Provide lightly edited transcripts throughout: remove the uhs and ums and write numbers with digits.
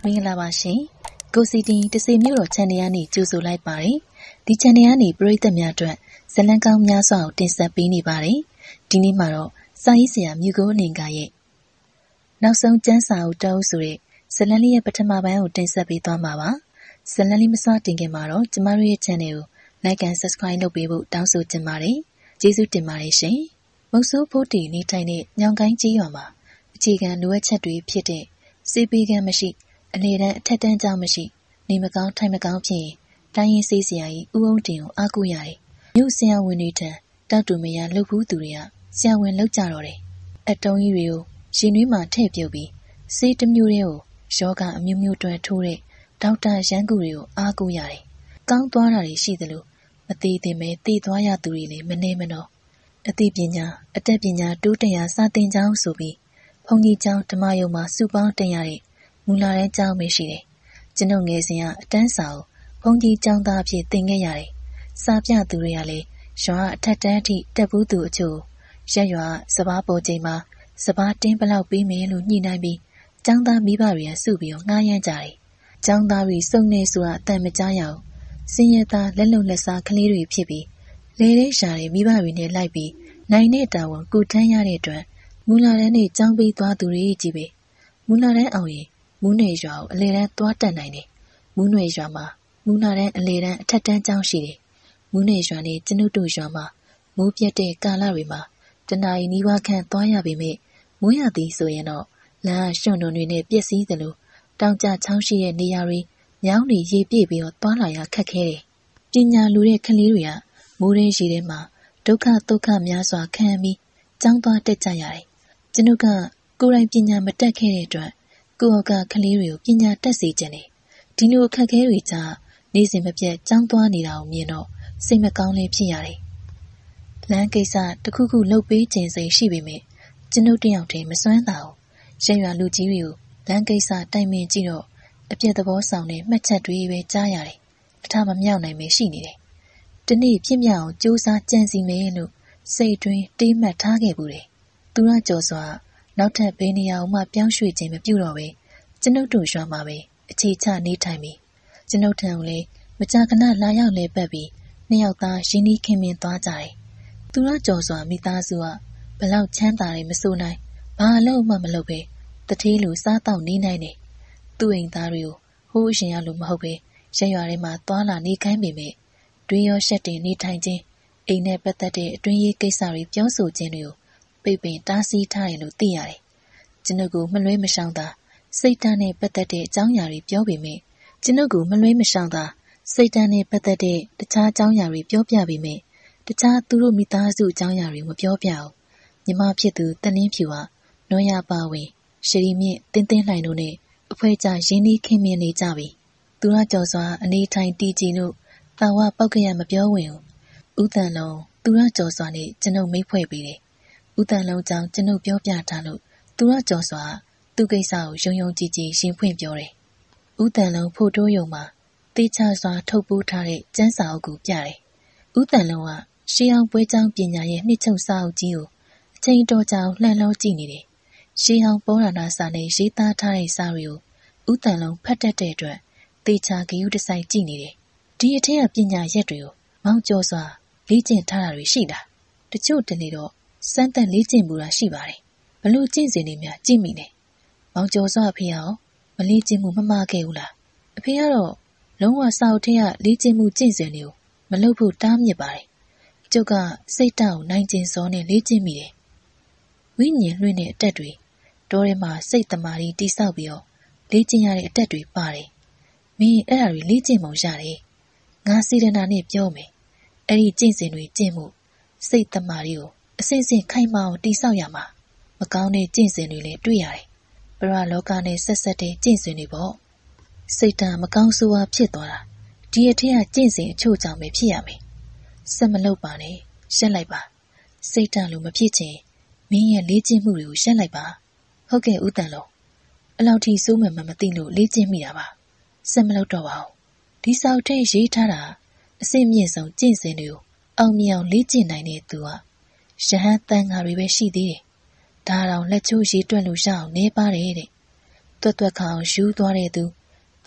င်္ဂလာပါရှင်ကိုစီတင်တစေမျိုးတော်ချန်နယ်ကနေကြိုဆိုလိုက်ပါတယ်ဒီချန်နယ်ကနေပရိသတ်များအတွက်ဇလံကောင်းများစွာကိုတင်ဆက်ပေးနေပါတယ်ဒီနေ့မှာတော့စာရေးဆရာမြူကိုအနေကရဲ့နောက်ဆုံးကျမ်းစာအုပ်တောက်ဆိုတဲ့ဇလံလေးရဲ့ပထမပိုင်းကိုတင်ဆက်ပေးသွားမှာပါဇလံလေးမစတင်ခင်မှာတော့ကျမတို့ရဲ့ channel ကို like and subscribe လုပ်ပေးဖို့တောင်းဆိုချင်ပါတယ်ကျေးဇူးတင်ပါတယ်ရှင်မုတ်ဆိုးဖို့တီနေထိုင်တဲ့ညောင်ကိုင်းကြီးရွာမှာအခြေခံလိုအပ်ချက်တွေဖြစ်တဲ့စေပေးကမ်းမရှိအလေတန်းအထက်တန်းကြောင့်မရှိနေမကောင်းထိုင်မကောင်းဖြစ်ရင်တိုင်းရင်းစေးစရာကြီးဥုံတင်ကိုအားကိုးရတယ်မြို့ဆရာဝန်တွေထံတောက်တူမရလှုပ်ဘူးသူတွေကဆရာဝန်လောက်ကြတော့တယ်အတုံးကြီးတွေကိုရင်နှွေးမှာထည့်ပြုတ်ပြီးစေးတစ်မျိုးတွေကိုယောဂအမျိုးမျိုးတွဲထိုးတဲ့ဒေါက်တာရန်ကူတွေကိုအားကိုးရတယ်ကောင်းသွားတာတွေရှိသလိုမသေးသင့်ပဲတည်သွားရသူတွေလည်းမနေမနှောအသိပညာအတတ်ပညာတိုးတက်ရာစာသင်ကျောင်းဆိုပြီးဘုန်းကြီးကျောင်းဓမ္မယုံမှာစုပေါင်းတင်ရတဲ့မူလာတဲ့ကျောင်းပဲရှိတယ်ကျွန်ုပ်ငယ်စဉ်ကအတန်းစာကိုဘုန်းကြီးကျောင်းသားအဖြစ်သင်ခဲ့ရတယ်စာပြသူတွေကလည်းရွာအထက်တန်းအထိတက်ဘူးသူအချို့ရက်ရွာစပားပေါ်ချိန်မှာစပားတင်းဘလောက်ပေးမယ်လို့ညှိနှိုင်းပြီးကျောင်းသားမိဘတွေကစုပြီးငှားရမ်းကြတယ်ကျောင်းသားတွေစုံနေဆိုတာအတန်မကြားရအောင်စင်ရသားလက်လုံလက်စားကလေးတွေဖြစ်ပြီးလေလေးရှာတဲ့မိဘတွေနဲ့လိုက်ပြီးနိုင်တဲ့တာဝန်ကုထမ်းရတဲ့အတွက်မူလာတန်းနဲ့ကျောင်းပြီးသွားသူတွေကြီးပဲမူလာတန်းအောင်ရင်မူးနယ်ရွာကိုအလေတန်းသွားတက်နိုင်တယ်မူးနယ်ရွာမှာမူလာတန်းအလေတန်းအထက်တန်းကျောင်းရှိတယ်မူးနယ်ရွာနဲ့ကျွန်ုပ်တို့ရွာမှာမိုးပြတ်တဲ့ကာလတွေမှာတနာရီနီးပါးခန့်သွားရပေမဲ့မိုးရသည်ဆိုရင်တော့လမ်းရွှွန်တွန်တွေနဲ့ပြည့်စည်သလိုတောင်ကျချောင်းရှိတဲ့နေရာတွေမြောင်းတွေရေပြည့်ပြီးတော့သွားလာရခက်ခဲတယ်ပညာလူတဲ့ကလေးတွေကမိုးရင်းရှိထဲမှာဒုက္ခဒုက္ခများစွာခံပြီးကျောင်းသွားတက်ကြရတယ်ကျွန်ုပ်ကကိုယ်တိုင်ပညာမတတ်ခဲ့တဲ့အတွက်ကိုယ့်အောက်ကကလေးတွေကိုပညာတတ်စေခြင်းနဲ့ဒီလိုအခက်အခဲတွေကြားနေစဉ်မပြတ်ကျောင်းသွားနေတာကိုမြင်တော့စိတ်မကောင်းလေးဖြစ်ရတယ်လမ်းကိစ္စတစ်ခုခုလုပ်ပေးခြင်းစိတ်ရှိပေမဲ့ကျွန်ုပ်တယောက်တည်းမစွမ်းတာဘူးရက်ရွာလူကြီးတွေကိုလမ်းကိစ္စတိုင်ပင်ကြည့်တော့အပြည့်သဘောဆောင်တဲ့မှတ်ချက်တွေပဲကြားရတယ်အထမမြောက်နိုင်ပဲရှိနေတယ်ဒီနေ့ဖြစ်မြောက်အောင်စူးစမ်းကြံစီမယ်လို့စိတ်တွင်းတေးမှတ်ထားခဲ့ဘူးတယ်သူရကြော်စွာနောက်ထပ်ဘယ်နေရာမှပြောင်းရွှေ့ခြင်းမပြုတော့ပဲကျွန်ုပ်တို့ရွာမှာပဲအခြေချနေထိုင်ပြီးကျွန်ုပ်ထံကိုလည်းမကြာခဏလာရောက်လဲပတ်ပြီးနှစ်ယောက်သားရင်းနှီးခင်မင်သွားကြတယ်သူရကြော်စွာမိသားစုကဘလောက်ချမ်းသာတယ်မဆိုနိုင်ဘာလို့မှမလုပ်ပဲတထေးလူစားတော့နေနိုင်တယ်သူ့အိမ်သားတွေကိုဟိုးအရှင်ရလို့မဟုတ်ပဲရက်ရွာထဲမှာသွားလာနေခိုင်းပေမဲ့တွင်းရောရှက်တင်နေထိုင်ခြင်းအိမ်နဲ့ပတ်သက်တဲ့အတွင်းရေးကိစ္စတွေပြောဆိုခြင်းတွေကိုပိတ်ပင်တားဆီးထားတယ်လို့သိရတယ်ကျွန်ုပ်ကမလွဲမရှောင်သာစိတ်ဓာတ်နဲ့ပတ်သက်တဲ့အကြောင်းအရာတွေပြောပေမဲ့ကျွန်ုပ်ကမလွဲမရှောင်သာစိတ်ဓာတ်နဲ့ပတ်သက်တဲ့တခြားအကြောင်းအရာတွေပြောပြပေမဲ့တခြားသူတို့မိသားစုအကြောင်းအရာတွေမပြောပြဘူးညီမဖြစ်သူတလင်းဖြူကနောရပါဝင်ရှရီမြင့်တင်းတင်းလှိုင်တို့နဲ့အဖွဲကြရင်းနှီးခင်မင်နေကြပြီသူရကြော်စွာအနေထိုင်တည်ကြည်လို့တာဝပောက်ကရမပြောဝင်ဘူးဦးတန်လုံးသူရကြော်စွာနဲ့ကျွန်ုပ်မိတ်ဖွဲ့ပေးတယ်ဦးတန်လုံးကြောင့်ကျွန်ုပ်ပြောပြထားလို့သူရကြော်စွာသူ့ကိစ္စကိုယုံကြည်ကြည်ရှင်းဖွင့်ပြောတယ်ဦးတန်လုံးဖို့တိုးယုံမှာတေချာစွာထုတ်ပိုးထားတဲ့ကျမ်းစာအုပ်ကိုပြတယ်ဦးတန်လုံးကရှေးအောင်ပွဲကျောင်းပညာရဲ့နှစ်ချုပ်စာအုပ်ကြီးကိုအချိန်တော်ကြာလှန်လောကြည့်နေတယ်ရှေးအောင်ပေါ်ရနာစာနဲ့ရေးသားထားတဲ့စာတွေကိုဦးတန်လုံးဖတ်တတ်တဲ့အတွက်တေချာဂယုတဆိုင်ကြည့်နေတယ်ဒီအထက်ကပညာရက်တွေကိုမောင်းကျော်စွာလေ့ကျင့်ထားတာတွေရှိတာတချို့တလေတော့စမ်းသပ်လေ့ကျင့်မှုတာရှိပါတယ်ဘလို့ကျင့်စဉ်တွေများကြည့်မိတယ်မောင်ကျော်စွာအဖေရောမလေ့ကျင့်မှုမမှားခဲ့ဘူးလားအဖေကတော့လုံးဝစာအုပ်ထဲကလေ့ကျင့်မှုကျင့်စဉ်တွေကိုမလုပ်ဖို့တားမြစ်ပါတယ်ကျုပ်ကစိတ်တောက်နိုင်ကျင်စောနဲ့လေ့ကျင့်မိတယ်ဝိညာဉ်လွှင့်တဲ့အတက်တွေတောထဲမှာစိတ်တမာရီတိဆောက်ပြီးတော့လေ့ကျင့်ရတဲ့အတက်တွေပါတယ်မင်းအဲ့ဒါတွေလေ့ကျင့်ပုံရတယ်ငါစေတနာနဲ့ပြောမယ်အဲ့ဒီကျင့်စဉ်တွေကျင့်မှုစိတ်တမာရီကိုအစဉ်စဉ်ခိုင်မာအောင်တိဆောက်ရမှာမကောင်းတဲ့ကျင့်စဉ်တွေလည်းတွေ့ရတယ်ပရလောကနဲ့ဆက်ဆက်တဲ့ကျင့်စဉ်တွေပေါ့စိတ်ဓာတ်မကောင်းဆိုးဝါးဖြစ်သွားတာဒီအထက်ကကျင့်စဉ်အချို့ကြောင့်ပဲဖြစ်ရမယ်ဆက်မလုပ်ပါနဲ့ရှက်လိုက်ပါစိတ်ဓာတ်လိုမဖြစ်ချင်မင်းရဲ့လေ့ကျင့်မှုတွေကိုရှက်လိုက်ပါဟုတ်ကဲ့ဦးတန်လုံးအလောက်ထိစိုးမှန်မှမသိလို့လေ့ကျင့်မိတာပါဆက်မလုပ်တော့ပါဘူးဒီစာအုပ်ထဲရေးထားတာအစစ်မြင့်ဆုံးကျင့်စဉ်တွေကိုအောင်မြင်အောင်လေ့ကျင့်နိုင်တဲ့သူကရဟန်းတန်ဃာတွေပဲရှိသေးတယ်ဒါတောင်လက်ချိုးရေးတွက်လို့ရအောင်နေပါတယ်တဲ့တွက်တွက်ခါအောင်ယူသွားတဲ့သူ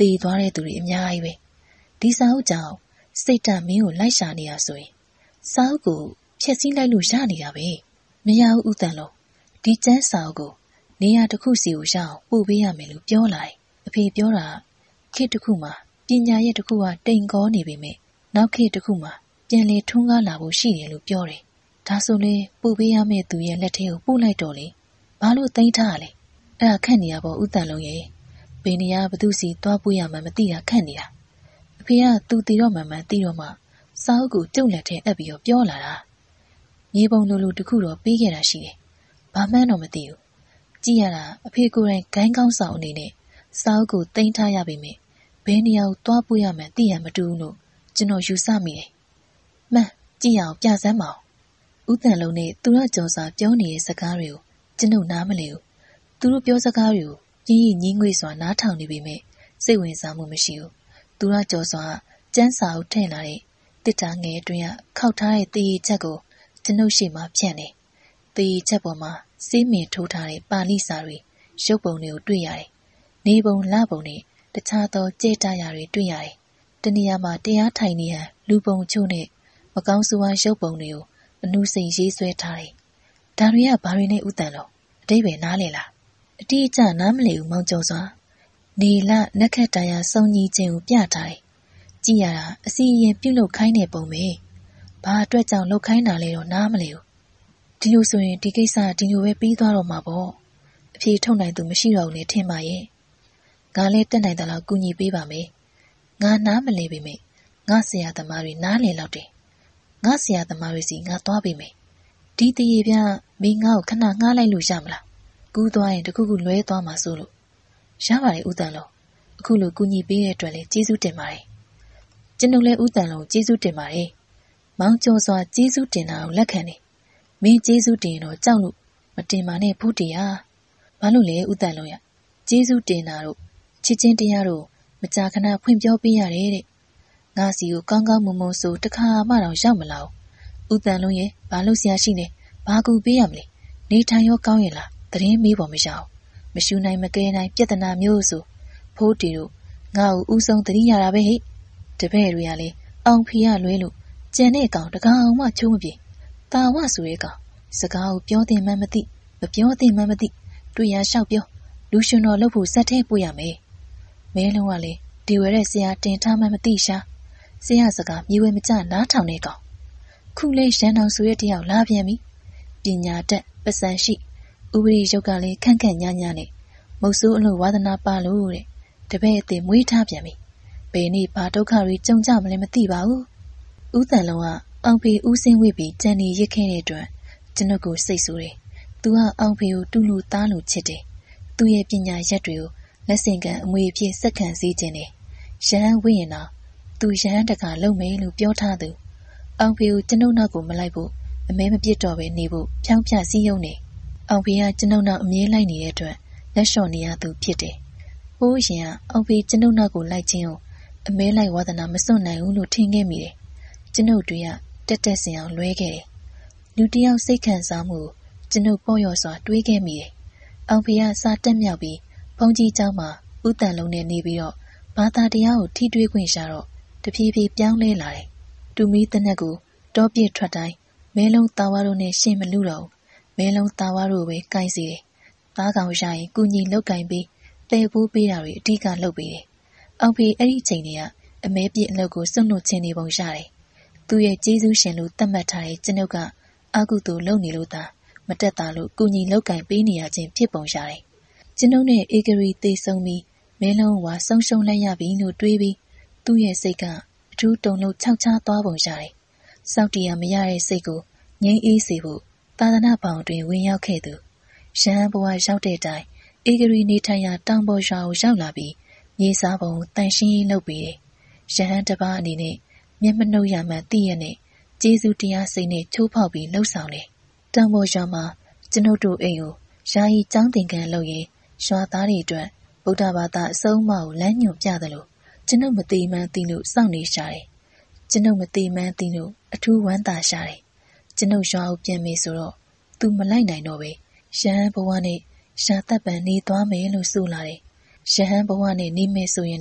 သေသွားတဲ့သူတွေအများကြီးပဲဒီစာအုပ်ကြောင့်စိတ်ဓာတ်မင်းကိုလိုက်ရှာနေရဆိုရင်စာအုပ်ကိုဖျက်ဆီးလိုက်လို့ရနေတာပဲမရဘူးဦးတန်လုံးဒီကျန်းစာအုပ်ကိုနေရာတစ်ခုစီကိုရအောင်ပို့ပေးရမယ်လို့ပြောလာတယ်အဖေပြောတာခေတ်တစ်ခုမှာပညာရဲ့တစ်ခုကတိမ်ကောနေပေမဲ့နောက်ခေတ်တစ်ခုမှာပြန်လေထွန်းကားလာဖို့ရှိတယ်လို့ပြောတယ်ဒါဆိုလေပို့ပေးရမယ့်သူရဲ့လက်ထဲကိုပို့လိုက်တော့လေဘာလို့သိမ်းထားရလဲအဲ့ဒါခက်နေရပေါ့ဦးတန်လုံးရဲ့ဘယ်နေရာဘသူစီသွားပို့ရမှမသိတာခက်နေတာအဖေကသူတည်တော့မှသိတော့မှစာအုပ်ကိုကျုပ်လက်ထဲအပ်ပြီးတော့ပြောလာတာမြေပုံလိုတစ်ခုတော့ပေးခဲ့တာရှိတယ်ဘာမှန်းတော့မသိဘူးကြည့်ရတာအဖေကိုယ်တိုင်ဂိုင်းကောင်းဆောင်အနေနဲ့စာအုပ်ကိုသိမ်းထားရပေမဲ့ဘယ်နေရာကိုသွားပို့ရမှန်းသိရမတူဘူးလို့ကျွန်တော်ယူဆမိတယ်မှန်ကြည့်အောင်ပြစမ်းပါဦးတန်လုံးနဲ့သူရကျော်စာပြောနေတဲ့စကားတွေကိုကျွန်တော်နားမလည်ဘူးသူတို့ပြောစကားတွေကိုကြီးကြီးငင်းငွေ့စွာနားထောင်နေပေမဲ့စိတ်ဝင်စားမှုမရှိဘူးသူရကျော်စွာကျန်းစာအုပ်ထည့်လာတဲ့တစ်တာငယ်အတွင်းကခောက်ထားတဲ့တည်ရချက်ကိုကျွန်ုပ်ရှေ့မှာဖြန့်နေတည်ရချက်ပေါ်မှာစေးမင်ထိုးထားတဲ့ပါဠိစာတွေရုပ်ပုံတွေကိုတွေ့ရတယ်နေပုံလပုံနဲ့တခြားသောကြဲတရာတွေတွေ့ရတယ်တနေရာမှာတရားထိုင်နေဟန်လူပုံချို့နဲ့မကောင်းဆိုးဝါးရုပ်ပုံတွေကိုအနုစိန်ရေးဆွဲထားတယ်ဒါတွေကဘာတွေနဲ့ဥတန်လို့အတိတ်ပဲနားလေလားအတိအကျနားမလည်ဘူးမောင်ကျော်စွာနေလနက်ခတ်တရားစုံညီခြင်းကိုပြထားတယ်ကြည့်ရတာအစီအရင်ပြုလုပ်ခိုင်းတဲ့ပုံပဲဘာအတွက်ကြောင့်လုပ်ခိုင်းတာလဲတော့နားမလည်ဘူးဒီလိုဆိုရင်ဒီကိစ္စဒီလိုပဲပြီးသွားတော့မှာပေါ့အဖြေထုတ်နိုင်သူမရှိတော့ဘူးလေထင်ပါရဲ့ငါလည်းတက်နိုင်တယ်လို့ကူညီပေးပါမယ်ငါနားမလည်ပေမဲ့ငါဆရာသမားတွေနားလည်လောက်တယ်ငါဆရာသမားတွေစီငါသွားပေးမယ်ဒီတရေပြမင်းငါ့ကိုခဏငှားလိုက်လို့ရမလားကူးသွားရင်တခုခုလွဲသွားမှာဆိုလို့ရပါတယ်ဦးတန်လုံးအခုလိုကူညီပေးတဲ့အတွက်လည်းကျေးဇူးတင်ပါတယ်ကျွန်တော်လည်းဦးတန်လုံးကျေးဇူးတင်ပါတယ်မောင်ကျော်စွာကျေးဇူးတင်တာကိုလက်ခံတယ်မင်းကျေးဇူးတင်တော့ကြောက်လို့မတင်ပါနဲ့ဖို့တရားဘာလို့လဲဦးတန်လုံးရကျေးဇူးတင်တာတို့ချစ်ချင်းတရားတို့မကြာခဏဖွင့်ပြောပေးရတယ်တဲ့ငါစီကိုကောင်းကောင်းမွန်မွန်ဆိုတခါမှတော့ရောက်မလာဘူးဦးတန်လုံးရဲ့ဘာလို့ဆရာရှိနေဘာကူပေးရမလဲနေထိုင်ရောကောင်းရဲ့လားသတင်းမေးပေါ်မရအောင်မရှူနိုင်မကဲနိုင်ပြဿနာမျိုးဆိုဖိုးတီတို့ငါ့ကိုဥဆုံးသတိရတာပဲဟိတပည့်တွေကလည်းအောင်ဖီရလွဲလို့ကြံတဲ့ကောင်တကောင်မှချိုးမပြေတာဝဆိုတဲ့ကောင်စကားကိုပြောတင်မှန်းမသိမပြောတင်မှန်းမသိတွေ့ရလျှောက်ပြောလူရှင်တော်လုပ်ဖို့စက်ထဲပို့ရမယ်မဲလုံးကလည်းဒီဝဲတဲ့ဆရာတင်ထားမှန်းမသိရှာဆရာစကားမြေဝဲမကျနားထောင်တဲ့ကောင်ခုလေးရန်တော်ဆိုတဲ့တယောက်လာပြန်ပြီပညာတတ်ပစံရှိဥပရိယုတ်ကလည်းခန့်ခန့်ညာညာနဲ့မုတ်ဆိုးအလို့ဝါသနာပါလို့တဲ့တပည့်အသေးမွေးထားပြန်ပြီဘယ်နေ့ဘာဒုက္ခတွေကြုံကြမလဲမသိပါဘူးဦးတန်လုံးကအောင်ဖေဦးစင်းဝိပြီးကြံနေရစ်ခဲ့တဲ့အတွက်ကျွန်ုပ်ကိုစိတ်ဆိုးတယ်သူကအောင်ဖေကိုတူလူသားလူချစ်တယ်သူရဲ့ပညာရက်တွေကိုလက်ဆင့်ကန်အမွေအဖြစ်စက္ကန့်စည်းခြင်းတယ်ရဟန်းဝိရင်တော်သူရဟန်းတကာလုံမယ်လို့ပြောထားသူအောင်ဖေကိုကျွန်ုပ်နောက်ကိုမလိုက်ဖို့အမဲမပြစ်တော့ပဲနေဖို့ဖြောင်းပြစည်းရုံနေအောင်ဖေကကျွန်ုပ်နောက်အမြဲလိုက်နေတဲ့အတွက်လက်လျှော့နေရသူဖြစ်တယ်။ဟိုးရင်ကအောင်ဖေကျွန်ုပ်နောက်ကိုလိုက်ခြင်းကိုအမဲလိုက်ဝါသနာမစွန့်နိုင်ဘူးလို့ထင်ခဲ့မိတယ်။ကျွန်ုပ်တွေကတက်တက်စင်အောင်လွဲခဲ့တယ်။လူတယောက်စိတ်ခံစားမှုကျွန်ုပ်ပေါ့ရော့စွာတွေးခဲ့မိတယ်။အောင်ဖေကစာတက်မြောက်ပြီးဘုန်းကြီးကျောင်းမှာဥတန်လုံးနဲ့နေပြီးတော့ဘာသာတရားကိုထိတွေးခွင့်ရှာတော့တဖြည်းဖြည်းပြောင်းလဲလာတယ်။တူမီတနက်ကိုတောပြစ်ထွက်တိုင်းမဲလုံးတာဝါတို့နဲ့ရှင်းမလူတော့မဲလုံးတာဝါတို့ပဲကိုင်းစီတယ်။သားကောင်ရရင်ကုညီလောက်ကင်ပြီးတဲပိုးပေးတာတွေအဓိကလုပ်ပေးတယ်။အောင်ဖေအဲ့ဒီချိန်တွေကအမဲပြစ်အလုပ်ကိုစွန့်လွတ်ခြင်းနေပုံရတယ်။သူရဲ့ကျေးဇူးရှင်လို့သတ်မှတ်ထားတဲ့ကျွန်ုပ်ကအကုသိုလ်လုပ်နေလို့သာမတက်တာလို့ကုညီလောက်ကင်ပေးနေရခြင်းဖြစ်ပုံရတယ်။ကျွန်ုပ်နဲ့ဧကရီသေဆုံးပြီးမဲလုံးဝဆုံးရှုံးလိုက်ရပြီလို့တွေးပြီးသူ့ရဲ့စိတ်ကအထူးတုန်လှုပ်ခြောက်ခြားသွားပုံရတယ်။စောက်တရားမရတဲ့စိတ်ကိုငြိမ်းအေးစေဖို့သာသနာ့ဘောင်တွင်ဝင်ရောက်ခဲ့သူရဟန်းဘဝရောက်တဲ့တိုင်ဧကရီနေထိုင်ရာတောင်ပေါ်ရွာကိုရောက်လာပြီးမြေစားပုံတန်ရှင်းရေးလုပ်ပြီးရဟန်းတစ်ပါးအနေနဲ့မျက်မနှုတ်ရမှန်သိရနဲ့ကျေးဇူးတရားစိတ်နဲ့ချိုးဖောက်ပြီးလှုပ်ဆောင်တယ်။တောင်ပေါ်ရွာမှာကျွန်ုပ်တို့အိမ်ကိုယာယီကျောင်းသင်ခန်းလုပ်ရင်ရွာသားတွေအတွက်ဗုဒ္ဓဘာသာအဆုံးအမကိုလမ်းညွှန်ပြသလိုကျွန်ုပ်မသိမှန်းသိလို့စောင့်နေရှာတယ်။ကျွန်ုပ်မသိမှန်းသိလို့အထူးဝမ်းသာရှာတယ်။ကျွန်ုပ်ရွာကိုပြန်မေးဆိုတော့သူမလိုက်နိုင်တော့ပဲရဟန်းဘဝနဲ့ရှာသက်ပံနေသွားမယ်လို့ဆိုလာတယ်။ရဟန်းဘဝနဲ့နေမယ်ဆိုရင်လေ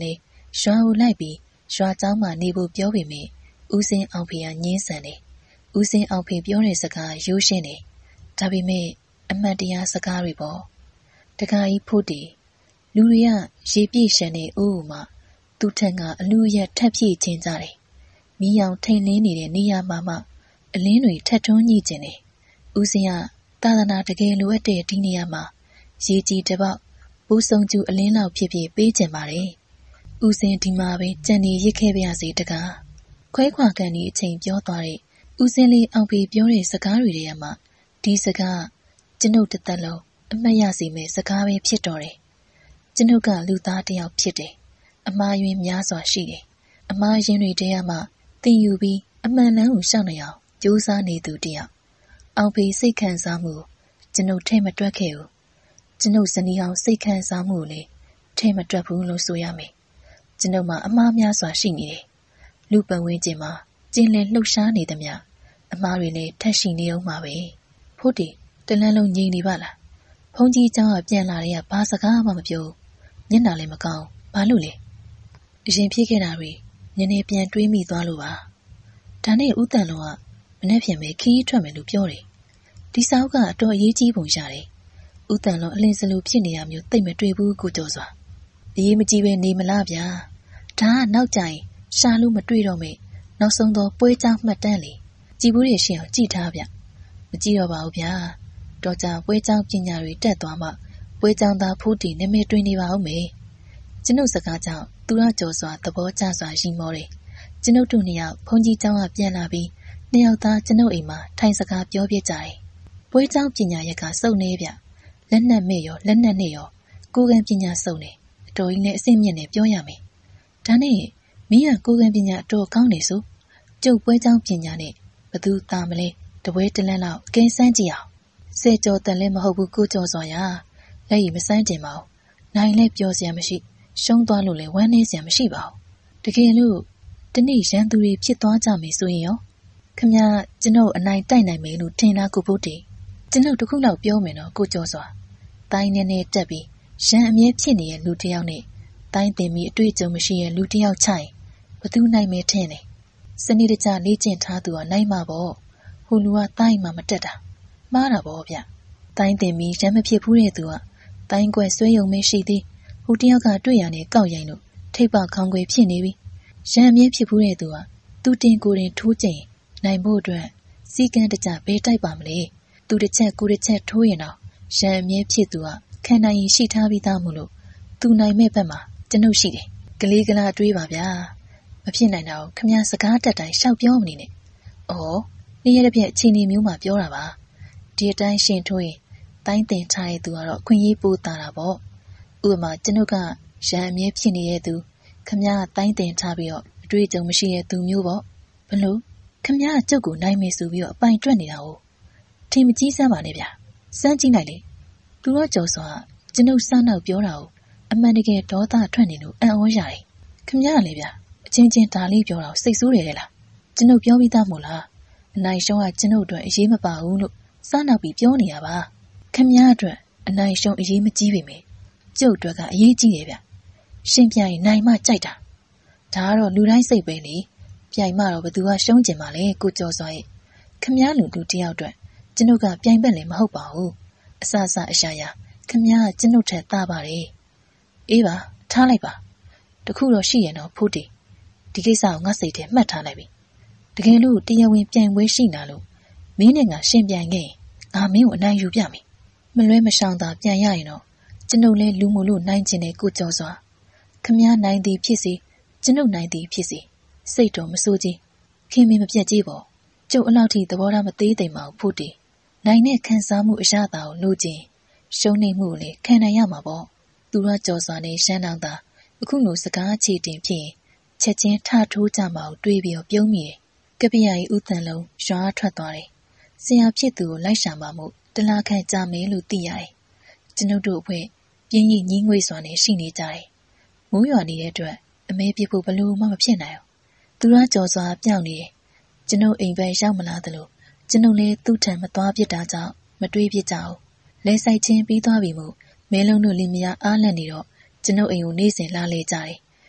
ရွာကိုလိုက်ပြီးရွာเจ้าမှာနေဖို့ပြောပေမယ့်ဦးစင်းအောင်ဖေကငင်းဆန်တယ်။ဦးစင်းအောင်ဖေပြောတဲ့စကားရိုးရှင်းတယ်။ဒါပေမဲ့အမှန်တရားစကားတွေပေါ့။တခါကြီးဖို့တီလူတွေကရေပြည့်ရှမ်းတဲ့အိုးမှာသူ့ထက်ကအလူရက်ထပ်ပြည့်ချင်းကြတယ်။မီးရောင်ထိန်လင်းနေတဲ့နေရာမှာမှအလင်းတွေထက်ထွန်းညှိကျင်တယ်။ဦးစင်းကသာသနာတကယ်လိုအပ်တဲ့ဒီနေရာမှာရေကြီးတစ်ပေါက်ပိုးဆုံကျူအလင်းလောက်ဖြစ်ဖြစ်ပေးကျင်ပါတယ်။ဦးစင်းဒီမှာပဲကြံနေရစ်ခဲ့ပါရစေတကား။ခွဲခွာကန်ဒီအချိန်ပြောသွားတဲ့ဦးစင်းလေးအောင်ဖေပြောတဲ့စကားတွေထဲမှာဒီစကားကျွန်ုပ်တစ်သက်လုံးအမှတ်ရစေမယ့်စကားပဲဖြစ်တော်တယ်။ကျွန်ုပ်ကလူသားတစ်ယောက်ဖြစ်တယ်။အမှားယွင်းများစွာရှိတယ်။အမှားယွင်းတွေထဲမှာသင်ယူပြီးအမှန်တမ်းကိုရှောင်နေအောင်ကြိုးစားနေသူတစ်ယောက်။အောင်ဖေစိတ်ခံစားမှုကျွန်ုပ်ထဲမတွက်ခဲ့ဘူး။ကျွန်ုပ်ဇနီးအောင်စိတ်ခံစားမှုလေထဲမတွက်ဘူးလို့ဆိုရမယ်။ကျွန်ုပ်မှာအမှားများစွာရှိနေတယ်။လူပတ်ဝန်းကျင်မှာကျင်းလည်လှုပ်ရှားနေသမျှအမှားတွေလည်းထက်ရှိနေအောင်ပါပဲ။ဖို့တီတလန်းလုံးငြိမ်နေပါလား။ဖုန်ကြီးเจ้าကပြန်လာတဲ့ကဘာစကားမှမပြော။မျက်နှာလည်းမကောင်း။ဘာလို့လဲ။အရင်ဖြစ်ခဲ့တာတွေနည်းနည်းပြန်တွေးမိသွားလို့ပါ။ဒါနဲ့ဦးတန်လုံးကမနေ့ပြန်ပဲခီးထွက်မယ်လို့ပြောတယ်။ဒီစာအုပ်ကအတော်အရေးကြီးပုံရတယ်။ဦးတန်လုံးအလင်းစလိုဖြစ်နေရမျိုးသိမ့်မတွေ့ဘူးကိုကျော်စွာ။အရေးမကြီးပဲနေမလားဗျာ။ဒါကနောက်ကြရင်ရှာလို့မတွေ့တော့မေနောက်ဆုံးတော့ပွဲကြောင်းမှတ်တမ်းလေကြည်ဘူးတွေရှင်းအောင်ကြည်ထားဗျမကြည့်တော့ပါဘူးဗျာတော့ကြပွဲကြောင်းပညာတွေတက်သွားမှပွဲကြောင်းသားဖို့တီနမဲတွင်နေပါဦးမေကျွန်ုပ်စကားကြောင့်သူရကျော်စွာသဘောကျစွာရီမောတယ်ကျွန်ုပ်တို့နှစ်ယောက်ဘုန်းကြီးကျောင်းကပြန်လာပြီးနှစ်ယောက်သားကျွန်ုပ်အိမ်မှာထိုင်စကားပြောပြကြတယ်ပွဲကြောင်းပညာရက်ကစုံနေဗျလက်နက်မဲ့ရောလက်နက်နဲ့ရောကိုယ်ကံပညာစုံနေအတော်ကြီးနဲ့အဆင့်မြင့်နဲ့ပြောရမယ်ဒါနဲ့မင်းကကိုယ်ကံပညာအတော်ကောင်းနေဆိုကျုပ်ပွဲကြောင်းပညာနဲ့ဘသူသားမလဲတပွဲတလန်းလောက်ကင်းစမ်းကြည့်အောင်ဆဲကြော်တန်လည်းမဟုတ်ဘူးကိုကျော်စော်ရလက်ရည်မစမ်းတင်ပါဘူးနိုင်လည်းပြောစရာမရှိရှုံးသွားလို့လည်းဝမ်းနည်းစရာမရှိပါဘူးတကယ်လို့ဒီနေ့ရန်သူတွေဖြစ်သွားကြမယ်ဆိုရင်ရောခမကျွန်ုပ်အနိုင်တိုက်နိုင်မယ်လို့ထင်လားကိုဖို့တီကျွန်ုပ်တခုလောက်ပြောမယ်နော်ကိုကျော်စော်တိုင်းနေနေတက်ပြီးရန်အမြဲဖြစ်နေတဲ့လူတစ်ယောက်နဲ့တိုင်းတင်ပြီးအတွေ့အကြုံမရှိတဲ့လူတစ်ယောက်ချိုင်ဘသူနိုင်မယ်ထင်တယ်စနေတကြလေ့ကျင့်ထားသူကနိုင်မှာပေါ့ဟိုလူကတိုင်းမှမတက်တာမှားတာပေါ့ဗျတိုင်းတင်ပြီးရမ်းမဖြစ်ဘူးတဲ့သူကတိုင်းကွယ်ဆွဲယုံမရှိသေးဟိုတယောက်ကတွေ့ရနဲ့ကောက်ရိုင်လို့ထိပ်ပခေါင်းခွေဖြစ်နေပြီရမ်းမြဲဖြစ်ဘူးတဲ့သူကသူတင်ကိုယ်တင်ထိုးကျင်နိုင်ဖို့အတွက်စီကံတကြဘဲတိုက်ပါမလဲသူတစ်ချက်ကိုတစ်ချက်ထိုးရင်တော့ရမ်းမြဲဖြစ်သူကခံနိုင်ရင်ရှိထားပြီးသားမို့လို့သူနိုင်မဲ့ဘက်မှာကျွန်ုပ်ရှိတယ်ကလေးကလားတွေးပါဗျာမဖြစ်နိုင်တော့ခမစကားတက်တိုင်းရှောက်ပြောမနေနဲ့။အော်နေ့ရက်တစ်ပြက်အချိန်ဒီမျိုးမှပြောတာပါ။ဒီအတိုင်းရှင်ထိုးရင်တိုင်းတင်ထားတဲ့သူကတော့အခွင့်အရေးပိုးတာတာပေါ့။ဥပမာကျွန်ုပ်ကရန်အမြဲဖြစ်နေတဲ့သူခမတိုင်းတင်ထားပြီးတော့အတွေ့အကြုံမရှိတဲ့သူမျိုးပေါ့။ဘလို့ခမကကျုပ်ကိုနိုင်မယ်ဆိုပြီးတော့အပိုင်တွက်နေတာဟုတ်။ထင်မကြီးစမ်းပါနဲ့ဗျ။စမ်းကြည့်လိုက်လေ။သူတော့ကြော်စွာကျွန်ုပ်စမ်းတော့ပြောတာကိုအမှန်တကယ်ဒေါသထွက်နေလို့အံ့ဩရတယ်။ခမကလည်းဗျ။အချင်းချင်းဒါလေးပြောတာစိတ်ဆိုးတယ်လေလားကျွန်ုပ်ပြောပြီးသားမို့လားအနိုင်ရှုံးကကျွန်ုပ်အတွက်အရေးမပါဘူးလို့စားနောက်ပြီးပြောနေရပါခမည်းအတွက်အနိုင်ရှုံးအရေးမကြီးပေမယ့်ကျုပ်အတွက်ကအရေးကြီးတယ်ဗျရှင်းပြရင်နိုင်မှကြိုက်တာဒါကတော့လူတိုင်းစိတ်ပဲလေပြိုင်မှတော့ဘသူကရှုံးကျင်ပါလေကိုကျော်စွာရဲ့ခမည်းလူတယောက်အတွက်ကျွန်ုပ်ကပြိုင်ဘက်လည်းမဟုတ်ပါဘူးအစအစအရှာရာခမည်းကကျွန်ုပ်ထက်သားပါတယ်အေးပါထားလိုက်ပါတခုတော့ရှိရင်တော့ဖို့တီဒီကိစ္စကိုငါစိတ်ထဲမှတ်ထားလိုက်ပြီတကယ်လို့တရားဝင်ပြိုင်ပွဲရှိလာလို့မင်းနဲ့ငါရှင်ပြိုင်ခဲ့ရင်ငါမင်းကိုအနိုင်ယူပြမယ်မလွဲမရှောင်သာပြန်ရရင်တော့ကျွန်ုပ်လည်းလူမှုလို့နိုင်ကျင်တဲ့ကိုကျော်စွာခမည်းနိုင်သည်ဖြစ်စေကျွန်ုပ်နိုင်သည်ဖြစ်စေစိတ်တော်မစိုးကြီးခင်မင်းမပြတ်ကြီးပေါ့ကျုပ်အလောက်ထိသဘောထားမသေးသိမ်ပါဘူးဖို့တီနိုင်တဲ့ခံစားမှုအရသာကိုလိုချင်ရှုံးနေမှုကိုလည်းခံနိုင်ရမှာပေါ့သူရကျော်စွာနဲ့ရှမ်းတောင်သာအခုလိုစကားချေတင်ဖြစ်ချက်ချင်းထထိုးကြမှာကိုတွေးပြီးပြုံးမိတယ်။ကပ္ပိယကြီးဦးတန်လုံးရွာထွက်သွားတယ်။ဆရာဖြစ်သူကိုလိုက်ရှာမှမို့တလားခန့်ကြာမယ်လို့သိရတယ်။ကျွန်ုပ်တို့အဖွဲ့ပြင်းရိပ်ညင်းငွေ့စွာနဲ့ရှိနေကြတယ်။မိုးရွာနေတဲ့အတွက်အမဲပြဖို့ဘလို့မှမဖြစ်နိုင်ဘူး။သူရကြော်စွာပြောင်းနေတယ်။ကျွန်ုပ်အိမ်ပဲရောက်မလာသလိုကျွန်ုပ်လည်းသူ့ထံမသွားပြစ်တာကြောင့်မတွေးပြစ်ကြဘူး။လဲဆိုင်ချင်းပြီးသွားပြီမို့မဲလုံးတို့လင်းမယားအားလန့်နေတော့ကျွန်ုပ်အိမ်ကိုနေစဉ်လာလေကြတယ်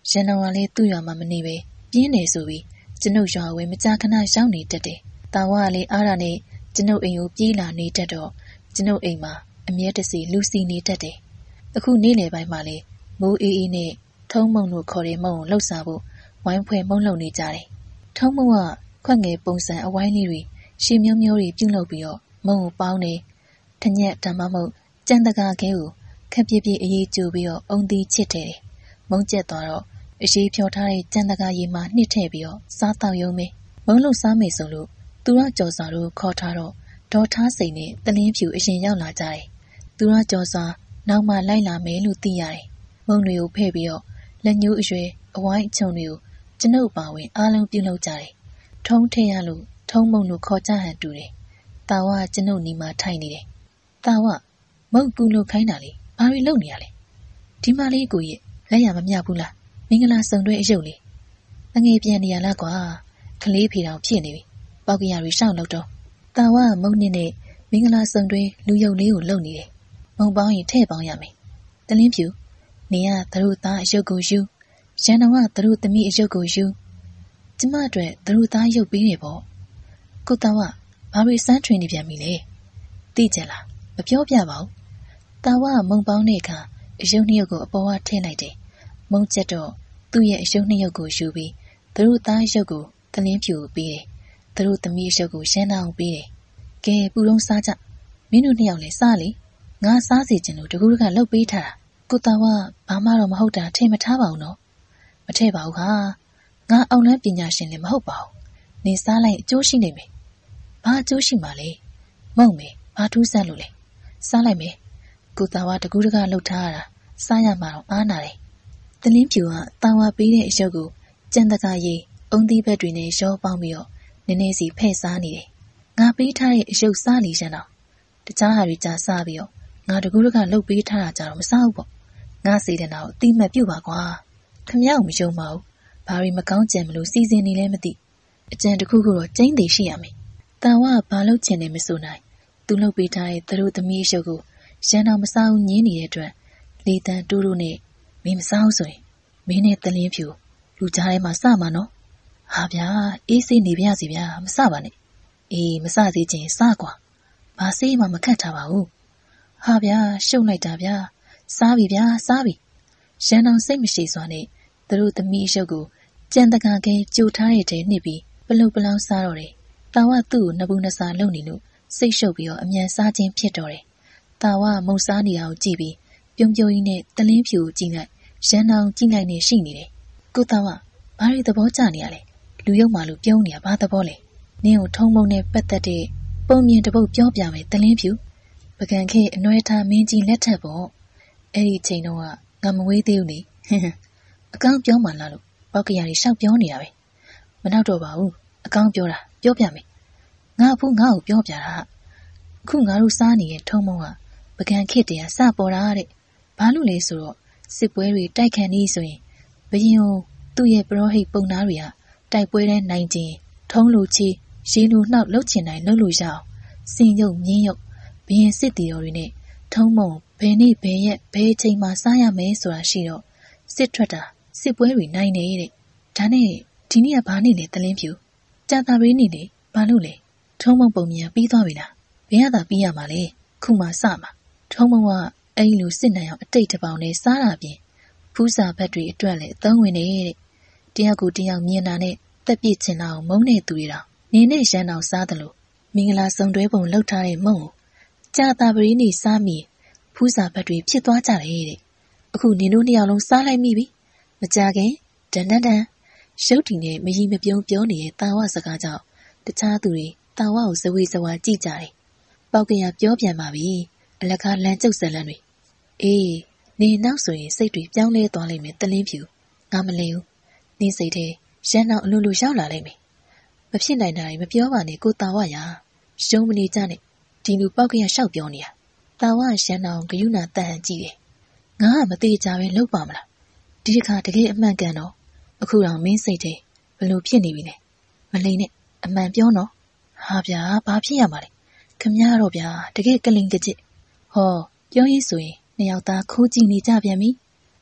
ရန်တော်ကလည်းသူ့ရွာမှာမနေပဲပြင်းနေဆိုပြီးကျွန်ုပ်ရွာဝင်မကြာခဏရောက်နေတတ်တယ်။တာဝကလည်းအားရနဲ့ကျွန်ုပ်အိမ်ကိုပြေးလာနေတတ်တော့ကျွန်ုပ်အိမ်မှာအမြဲတစေလူစီနေတတ်တယ်။အခုနေ့လယ်ပိုင်းမှာလေမိုးအေးအေးနဲ့ထုံးမုံတို့ခေါ်တဲ့မုံကိုလှုပ်စားဖို့ဝိုင်းဖွဲ့မုံလုံနေကြတယ်။ထုံးမုံကခွက်ငယ်ပုံစံအဝိုင်းလေးတွေရှည်မျိုးမျိုးတွေပြုတ်လုပ်ပြီးတော့မုံကိုပေါင်းနေထညက်ဓမ္မမုတ်ကြံတကာခဲကိုခက်ပြပြအေးကျိုးပြီးတော့အုံသီးချစ်တယ်။မုံကျက်သွားတော့အရှိဖြော်ထားတဲ့ကြံတကာရေမှာနှစ်ထည့်ပြီးတော့စားတောက်ရုံပဲမုံလို့စားမယ်ဆိုလို့သူရကြော်စာတို့ခေါ်ထားတော့ဒေါ်ထားစိန်နဲ့တလင်းဖြူအရင်ရောက်လာကြတယ်။သူရကြော်စာနောက်မှလိုက်လာမယ်လို့သိရတယ်။မုံတွေကိုဖဲ့ပြီးတော့လက်ညှိုးအရွယ်အဝိုင်းအချုံတွေကိုကျွန်ုပ်ပါဝင်အားလုံးပြုလုပ်ကြတယ်။ထုံးထည့်ရလို့ထုံးမုံတို့ခေါ်ကြဟန်တူတယ်။တာဝကကျွန်ုပ်နီမှာထိုင်နေတယ်။တာဝမုံကူလို့ခိုင်းတာလေဘာတွေလုပ်နေရလဲ။ဒီမလေးကိုရဲ့လက်ရမမြဘူးလား။မင်္ဂလာစုံတွဲအယုတ်လေ။ငငယ်ပြန်နေရလားကွာ။ကလေးဖေတောင်ဖြစ်နေပြီ။ပေါက်ကရတွေရှောက်လို့တော့တာဝမုံနဲ့မင်္ဂလာစုံတွဲလူယုတ်လေးကိုလုပ်နေတယ်။မုံပေါင်းရင်ထည့်ပေါင်းရမယ်။တလင်းဖြူနေရသူတို့သားအယုတ်ကိုယူရန်တော်ကသူတို့သမီးအယုတ်ကိုယူကျမအတွက်သူတို့သားရုပ်ပေးနေပေါ့။ကိုတာဝဘာတွေစမ်းထွင်နေပြန်ပြီလဲ။သိကြလားမပြောပြပါဘူး။တာဝမုံပေါင်းတဲ့အခါအယုတ်နှစ်ယောက်ကိုအပေါ်ကထည့်လိုက်တယ်။မုံချက်တော့သူ့ရဲ့အယုတ်နှစ်ယောက်ကိုယူပြီးသူတို့သားရုပ်ကိုတလင်းဖြူပေးတယ်။သူတို့သမီးရုပ်ကိုရန်တော်ပေးတယ်။ကဲပူလုံးစားကြမင်းတို့နှစ်ယောက်လည်းစားလေငါစားစီခြင်းလို့တကူတကလှုပ်ပေးထားတာကိုတာဝဘာမှတော့မဟုတ်တာထင်မထားပါဘူးနော်မထည့်ပါဘူးခါငါအောင်လန်းပညာရှင်လည်းမဟုတ်ပါဘူးနေစားလိုက်အကျိုးရှိနေမယ်ဘာအကျိုးရှိမှလဲမုံမေဘာထူးဆန်းလို့လဲစားလိုက်မယ်ကိုတာဝတကူတကလှုပ်ထားရတာစားရမှာတော့အားနာတယ်တလင်းဖြူကတာဝပေးတဲ့အရုပ်ကိုကြံတကာရီအုံသီးဘက်တွေနဲ့ရောပေါင်းပြီးတော့နည်းနည်းစီဖဲ့စားနေတယ်ငါပေးထားတဲ့အရုပ်စားလီရန်တော့တခြားဟာတွေကြာစားပြီးတော့ငါတကူတကလှုပ်ပေးထားတာကြတော့မစားဘူးပေါ့ငါစေတဲ့နာကိုအတိမတ်ပြုတ်ပါကွာခမရောက်မယုံပါဘူးဘာတွေမကောင်းကြံမလို့စီစဉ်နေလဲမသိအကြံတစ်ခုခုတော့ကျင်းသေးရှိရမယ်တန်ဝကဘာလို့ချင်တယ်မဆိုနိုင်သူလှုပ်ပေးထားတဲ့သူတို့သမီးရုပ်ကိုရန်တော်မစားဘူးညင်းနေတဲ့အတွက်လေတန်တိုးတိုးနဲ့မင်းမစားဘူးဆိုရင်မင်းနဲ့တလင်းဖြူလူကြားထဲမှာစမှာနော်ဟာဗျာအေးစေးနေပြရစီဗျာမစပါနဲ့အေးမစသေးချင်းစကွာဘာစေးမှမခတ်ထားပါဘူးဟာဗျာရှုပ်လိုက်တာဗျာစားပြီဗျာစားပြီရန်တော်စိတ်မရှိစွာနဲ့သူတို့သမီးရုပ်ကိုကြံတကာကဲကြိုထားတဲ့တဲနှစ်ပြီးပလုတ်ပလောင်းစားတော့တယ်တာဝသူ့ကိုနှစ်ဘူးနှစ်စားလုံနေလို့စိတ်ရှုပ်ပြီးတော့အမြန်စားခြင်းဖြစ်တော့တယ်တာဝမုံစားနေတာကိုကြည့်ပြီးပြုံးပြုံးကြီးနဲ့တလင်းဖြူကိုကြည့်လိုက်ရန်တော်ကြည့်လိုက်နေရှိနေတယ်ကိုတာဝဘာတွေသဘောကျနေရလဲလူရုပ်မှလူပြုံးနေတာဘာသဘောလဲနင်းကိုထုံးမုံနဲ့ပတ်သက်တဲ့ပုံမြင်တစ်ပုတ်ပြောပြမယ်တလင်းဖြူပကံခဲအနှွဲထားမင်းကြီးလက်ထက်ပေါ့အဲ့ဒီချိန်တော့ငါမဝေးသေးဘူးလေအကောင်းပြောမှလားလို့ပေါက်ကရတွေရှောက်ပြောနေတာပဲမနောက်တော့ပါဘူးအကောင်းပြောတာပြောပြမယ်ငါအဖိုးငါ့ကိုပြောပြတာအခုငါတို့စားနေတဲ့ထုံးမုံကပကံခစ်တရားစပေါ်တာတဲ့ဘာလို့လဲဆိုတော့စစ်ပွဲတွေတိုက်ခံနေဆိုရင်ဘရင်ကိုသူ့ရဲ့ပရောဟိတ်ပုံနာတွေကတိုက်ပွဲတဲ့နိုင်ခြင်းထုံးလူချီရေလူနှောက်လှုပ်ချင်တိုင်းလှုပ်လို့ရအောင်စင်ရုပ်မြင်းရုပ်ဘရင်စစ်တီတော်တွေနဲ့ထုံးမုံဘယ်နေ့ဘယ်ရက်ဘယ်ချိန်မှာစားရမယ်ဆိုတာရှိတော့စစ်ထွက်တာစစ်ပွဲတွေနိုင်နေတဲ့ဒါနဲ့ဒီနေ့ကဘာနေ့လဲတလင်းဖြူကြာတာပရင်းနေ့လေဘာလို့လဲထုံးမုံပုံမြန်ပြီးသွားပြီလားဘယ်ရတာပြီးရမှာလဲခုမှစမှာထုံးမုံကအဲ့ဒီလိုစစ်နိုင်အောင်အတိတ်တစ်ပေါင်နဲ့စားတာပြင်ဖူးစာဘက်တွေအတွက်လည်းအသုံးဝင်နေတဲ့တယောက်ကိုတယောက်မြင်တာနဲ့တက်ပြစ်ချင်တာကိုမုန်းနေသူတွေတော့နေနဲ့ရန်အောင်စားတယ်လို့မင်္ဂလာစုံတွဲပုံလောက်ထားတဲ့မုံကိုကြာတာပရင်းနေ့စားမိဖူးစာဘက်တွေဖြစ်သွားကြတယ်တဲ့အခုနင်တို့နှစ်ယောက်လုံးစားလိုက်မိပြီမကြခင်ဒန်ဒန်ဒန်ရုပ်တည်နဲ့မရီမပြုံးပြောနေတဲ့တာဝစကားကြောင့်တခြားသူတွေတာဝကိုဇဝေဇဝါကြည့်ကြတယ်ပေါက်ကရပြောပြန်ပါပြီအလကားလမ်းကျုပ်ဇလန်းတွေအေးနေနောက်ဆိုရင်စိတ်တွေပြောင်းလဲသွားလိမ့်မယ်တလင်းဖြူငါမလဲဘူးနေစိတ်ထဲရန်အောင်အလိုလိုရောက်လာလိမ့်မယ်မဖြစ်နိုင်တာတွေမပြောပါနဲ့ကိုတာဝရရုံမနေကြနဲ့ဒီလူပေါက်ကရရှောက်ပြောနေတာတာဝရန်အောင်ဂယုဏတန်ဟန်ကြည့်တယ်ငါကမသေးကြပဲလုပ်ပါမလားဒီတစ်ခါတကယ်အမှန်ကန်တော့အခုတော့မင်းစိတ်ထဲဘလို့ဖြစ်နေပြီလဲမလိမ့်နဲ့အမှန်ပြောနော်ဟာဗျာဘာဖြစ်ရမှာလဲခမရတော့ဗျာတကယ်ကလိန်ကြစ်ဟောပြောရေးဆိုရင်နှစ်ယောက်သားခိုးကြည့်နေကြပြန်ပြီ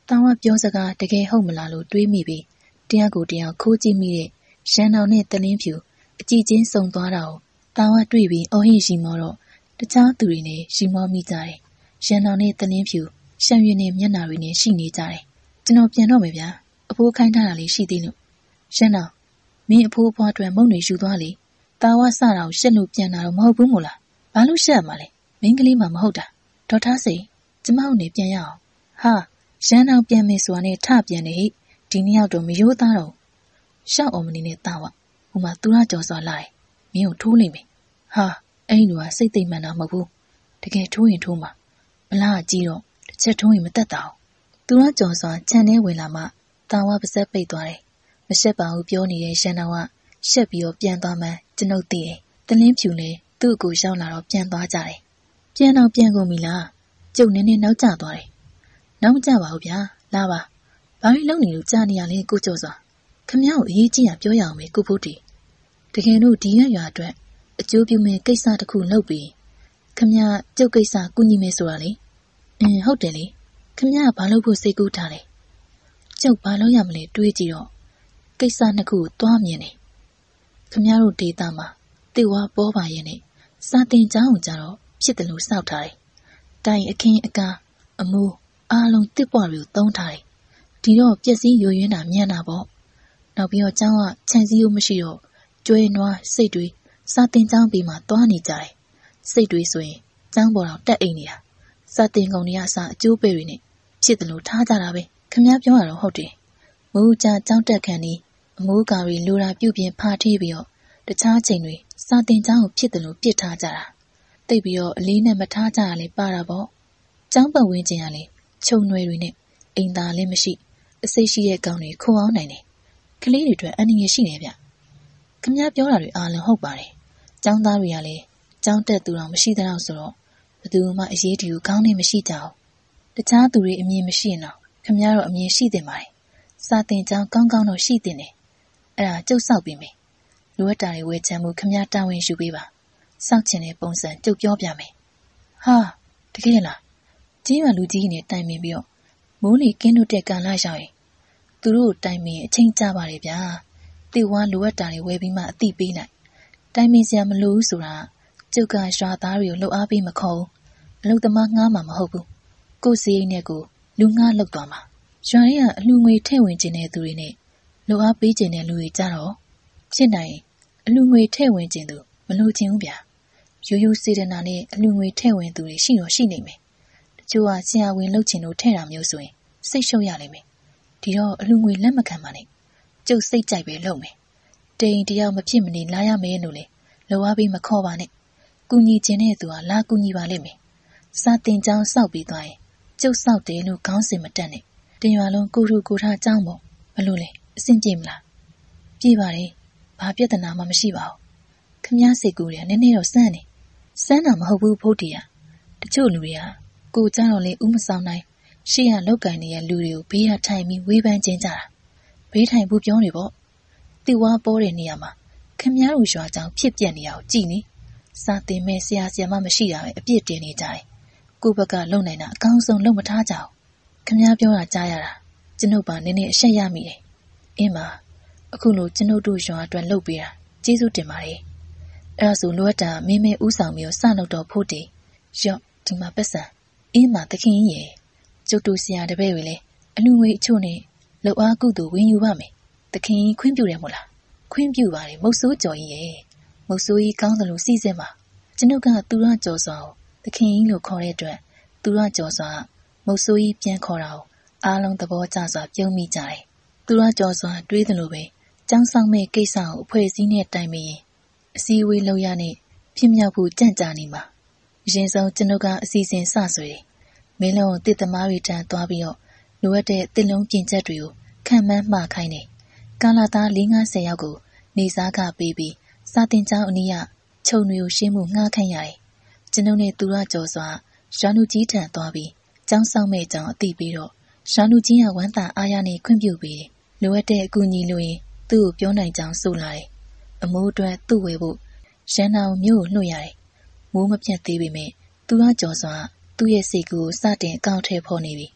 တောင်ဝပြောစကားတကယ်ဟုတ်မလားလို့တွေးမိပြီးတရားကိုတရားခိုးကြည့်မိတဲ့ရန်တော်နဲ့တလင်းဖြူအကြည့်ချင်းစုံသွားတာကိုတောင်ဝတွေ့ပြီးအော်ဟစ်ရီမောတော့တခြားသူတွေနဲ့ရီမောမိကြတယ်။ရန်တော်နဲ့တလင်းဖြူရှံရွနဲ့မျက်နှာတွေနဲ့ရှိနေကြတယ်။ကျွန်တော်ပြန်တော့မယ်ဗျာ။အဖိုးခိုင်းထားတာလေးရှိသေးလို့ရန်တော်မင်းအဖိုးအဖွားအတွက်မုံတွေယူသွားလေ။တာဝဆတာကိုရှက်လို့ပြန်လာတော့မဟုတ်ဘူးမို့လား။ဘာလို့ရှက်မှာလဲ။မင်းကလေးမှမဟုတ်တာ။ဒေါက်တာစိန်ကျမတို့နေပြန်ရအောင်။ဟာရန်တော်ပြန်မယ်ဆိုတာနဲ့ထပြန်နေဟိဒီနှစ်ယောက်တော့မရိုးသားတော့ရှောက်အောင်မနေနဲ့တာဝဟိုမှာသူရကြော်စွာလာတယ်မင်းကိုထိုးလိမ့်မယ်ဟာအဲ့လူကစိတ်သိမ့်မှန်တာမဟုတ်ဘူးတကယ်ထိုးရင်ထိုးမှာမလားကြီးတော့တစ်ချက်ထိုးရင်မတက်တာသူရကြော်စွာခြံထဲဝင်လာမှတာဝပါစက်ပိတ်သွားတယ်မရှက်ပါဘူးပြောနေတဲ့ရန်တော်ကရှက်ပြီးတော့ပြန်သွားမှကျွန်ုပ်သိတယ်တလင်းဖြူနဲ့သူ့ကိုရောက်လာတော့ပြန်သွားကြတယ်ပြန်တော့ပြန်ကုန်ပြီလားကျုပ်နည်းနည်းနောက်ကျသွားတယ်နောက်မကျပါဘူးဗျာလာပါဘာလို့လုံနေလို့ကြာနေရလဲကိုကျော်စွာခမ ्या ကိုအရေးကြီးရပြောရအောင်မေကိုဖို့တီတကယ်လို့ဒီရွာအတွက်အကျိုးပြုမဲ့ကိစ္စတစ်ခုလုပ်ပြီးခမ ्या ကျုပ်ကိစ္စကူညီမယ်ဆိုတာလေဟုတ်တယ်လေခမ ्या ဘာလို့ဖို့စိတ်ကူးထားလဲကျုပ်ဘာလို့ရမလဲတွေးကြည့်တော့ကိစ္စနှစ်ခုကိုတွားမြင်တယ်ခမ ्या တို့ဒေတာမှာတေဝါပေါ်ပါရဲ့နဲ့စာတင်ကြောင်းကိုကြတော့ဖြစ်တယ်လို့စောက်ထားတယ်တိုင်အခင်းအကားအမိုးအားလုံးတစ်ပွားတွေကိုသုံးထားတယ်ဒီတော့ပျက်စီးယိုယွင်းတာမြန်တာပေါ့နောက်ပြီးတော့ကျောင်းကခြံစည်းရိုးမရှိတော့ကျွဲနွားစိတ်တွေစာတင်ကျောင်းပြီးမှတွားနေကြတယ်စိတ်တွေဆိုရင်ကျောင်းပေါ်တော့တက်အိမ်နေတာစာတင်ကုန်တွေကအစားအကျိုးပေးတွေနဲ့ဖြစ်တယ်လို့ထားကြတာပဲခမ ्या ပြောရတော့ဟုတ်တယ်မိုးကြကျောင်းတက်ခန်းဒီအမိုးကာတွေလိုတာပြုတ်ပြင်းဖာထေးပြီးတော့တခြားချိန်တွေစာတင်ကျောင်းကိုဖြစ်တယ်လို့ပြစ်ထားကြတာတိတ်ပြီးတော့အလေးနဲ့မထားကြရလေပါတာပေါ့ကျောင်းပတ်ဝန်းကျင်ကလေခြုံရွယ်တွေနဲ့အိမ်သားလည်းမရှိအစိတ်ရှိတဲ့ကောင်တွေခုံအောင်နိုင်တယ်ကလေးတွေအတွက်အန္တရာယ်ရှိနေဗျခမ ्या ပြောတာတွေအားလုံးဟုတ်ပါတယ်ကျောင်းသားတွေကလည်းကျောင်းတက်သူတော်မရှိတဲ့တော့ဆိုတော့ဘယ်သူမှအရေးတယူကောင်းနေမရှိကြဘူးတခြားသူတွေအမြင်မရှိရင်တော့ခမ ्या တော့အမြင်ရှိတင်ပါတယ်စာတင်ကျောင်းကောင်းကောင်းတော့ရှိတင်တယ်အဲ့ဒါကျုပ်စောက်ပြီးမယ်လိုအပ်တာတွေဝယ်ချမ်းမှုခမ ्या တာဝန်ယူပေးပါစောက်ချင်တဲ့ပုံစံကျုပ်ပြောပြမယ်ဟာတကယ်လားကြီးရွာလူကြီးနဲ့တိုင်ပင်ပြီးတော့မိုးလေကင်းတို့တဲ့ကန်လာရောက်ရင်သူတို့တိုင်ပင်အချိန်ကြပါတယ်ဗျာတေဝါလိုအပ်တာတွေဝယ်ပြီးမှအတိပေးလိုက်တိုင်ပင်စရာမလိုဘူးဆိုတာကျုပ်ကရွာသားတွေကိုလှုပ်အားပေးမခေါ်ဘူးအလုပ်သမားငှားမှာမဟုတ်ဘူးကိုယ်စီအိမ်နဲ့ကိုလူငှားလုပ်သွားမှာရွာရဲ့အလှငွေထည့်ဝင်ခြင်းတဲ့သူတွေနဲ့လှုပ်အားပေးခြင်းတဲ့လူတွေကြတော့ဖြစ်နိုင်အလှငွေထည့်ဝင်ခြင်းသူမလိုချင်ဘူးဗျာရိုးရိုးစေတနာနဲ့အလှငွေထည့်ဝင်သူတွေရှိတော့ရှိနေမယ်တချို့ကဆရာဝန်လုပ်ချင်လို့ထည့်တာမျိုးဆိုရင်စိတ်ရှုပ်ရလိမ့်မယ်ဒီတော့အလှငွေလက်မခံပါနဲ့ကျုပ်စိတ်ကြိုက်ပဲလုပ်မယ်တိန်တယောက်မဖြစ်မနေလာရမယ်လို့လေလှုပ်အားပေးမခေါ်ပါနဲ့ကူညီခြင်းတဲ့သူကလာကူညီပါလိမ့်မယ်စာတင်ကျောင်းစောက်ပြီးသွားရင်ကျုပ်စောက်တယ်လို့ခေါင်းစဉ်မတက်နဲ့တင်ရွာလုံးကိုထူကိုထားကျောင်းပေါ့ဘလို့လဲအဆင်ပြေမလားပြေပါတယ်ဘာပြဿနာမှမရှိပါဘူးခမ ्या စိတ်ကူးတယ်နည်းနည်းတော့စမ်းတာမဟုတ်ဘူးဖို့တီးရတချို့လူတွေကကိုကြတော့လေဥမဆောင်နိုင်ရှေ့ရလောက်ကန်နေတဲ့လူတွေကိုဘေးရထိုင်ပြီးဝေးပန်းကျင်းကြတာဘေးထိုင်ဖို့ပြောနေပေါ့တိဝါပေါ်တဲ့နေရာမှာခမ ्या တို့ရွာကြောင်ဖြစ်ပြက်နေအောင်ကြည်နေစာတင်မဲ့ဆရာမမရှိတာပဲအပြစ်တင်နေကြတယ်ကိုဘက်ကလုံနိုင်တာအကောင်းဆုံးလုံမထားကြအောင်ခမ ्या ပြောတာကြားရတာကျွန်ုပ်ပါနည်းနည်းအရှက်ရမိတယ်အင်းပါအခုလိုကျွန်ုပ်တို့ရွာအတွက်လုပ်ပေးတာကျေးဇူးတင်ပါတယ်အဲ့ဒါဆိုလိုအပ်တာမင်းမဲဥဆောင်ပြီးစလုပ်တော့ဖို့တီရော့ဒီမှာပတ်စံအင်းမှာသခင်ကြီးရဲ့ကျုပ်တို့ဆရာတပည့်တွေလည်းအလူငွေအချို့နဲ့လှုပ်အားကုသိုလ်ဝင်ယူပါမယ်သခင်ကြီးခွင့်ပြုတယ်မို့လားခွင့်ပြုပါတယ်မုတ်ဆိုးကြော်ကြီးရဲ့မုတ်ဆိုးကြီးကောင်းသလိုစီးစင်းပါကျွန်ုပ်ကသူရကြော်စွာကိုသခင်ကြီးလို့ခေါ်တဲ့အတွက်သူရကြော်စွာမုတ်ဆိုးကြီးပြန်ခေါ်တာကိုအားလုံးသဘောကျစွာပြုံးမိကြတယ်သူရကြော်စွာတွေးသလိုပဲကျောင်းဆောင်မဲ့ကိစ္စကိုအဖွဲ့အစည်းနဲ့တိုင်ပင်ရင်အစည်းအဝေးလုပ်ရနဲ့ဖြစ်မြောက်ဖို့ကြံ့ကြာနေမှာအရင်ဆုံးကျွန်ုပ်ကအစီအစဉ်စဆွေမင်းလုံးတစ်သမားတွေတန်းသွားပြီးတော့လိုအပ်တဲ့တစ်လုံးပြင်ချက်တွေကိုခံမှန်းမှားခိုင်းတယ်ကာလာသား4-50ယောက်ကိုနေစားခပေးပြီးစာတင်ကျောင်းအနီးကခြုံတွေကိုရှင်းမှုငှားခိုင်းရတယ်ကျွန်ုပ်နဲ့သူရကျော်စွာရွာလူကြီးထံသွားပြီးကျောင်းဆောင်မဲ့ကျောင်းအသိပြီးတော့ရွာလူကြီးကဝမ်းသာအားရနဲ့ခွင့်ပြုပြီးလိုအပ်တဲ့အကူအညီလိုရင်သူ့ကိုပြောနိုင်ကြောင်းဆိုလာတယ်အမိုးအတွက်သူ့ဝယ်ဖို့ရန်နာမျိုးကိုလွှတ်ရတယ်မိုးမပြတ်သေးပေမဲ့သူရကျော်စွာသူ့ရဲ့စိတ်ကူးကိုစတင်အကောင့်ထဲဖော်နေပြီ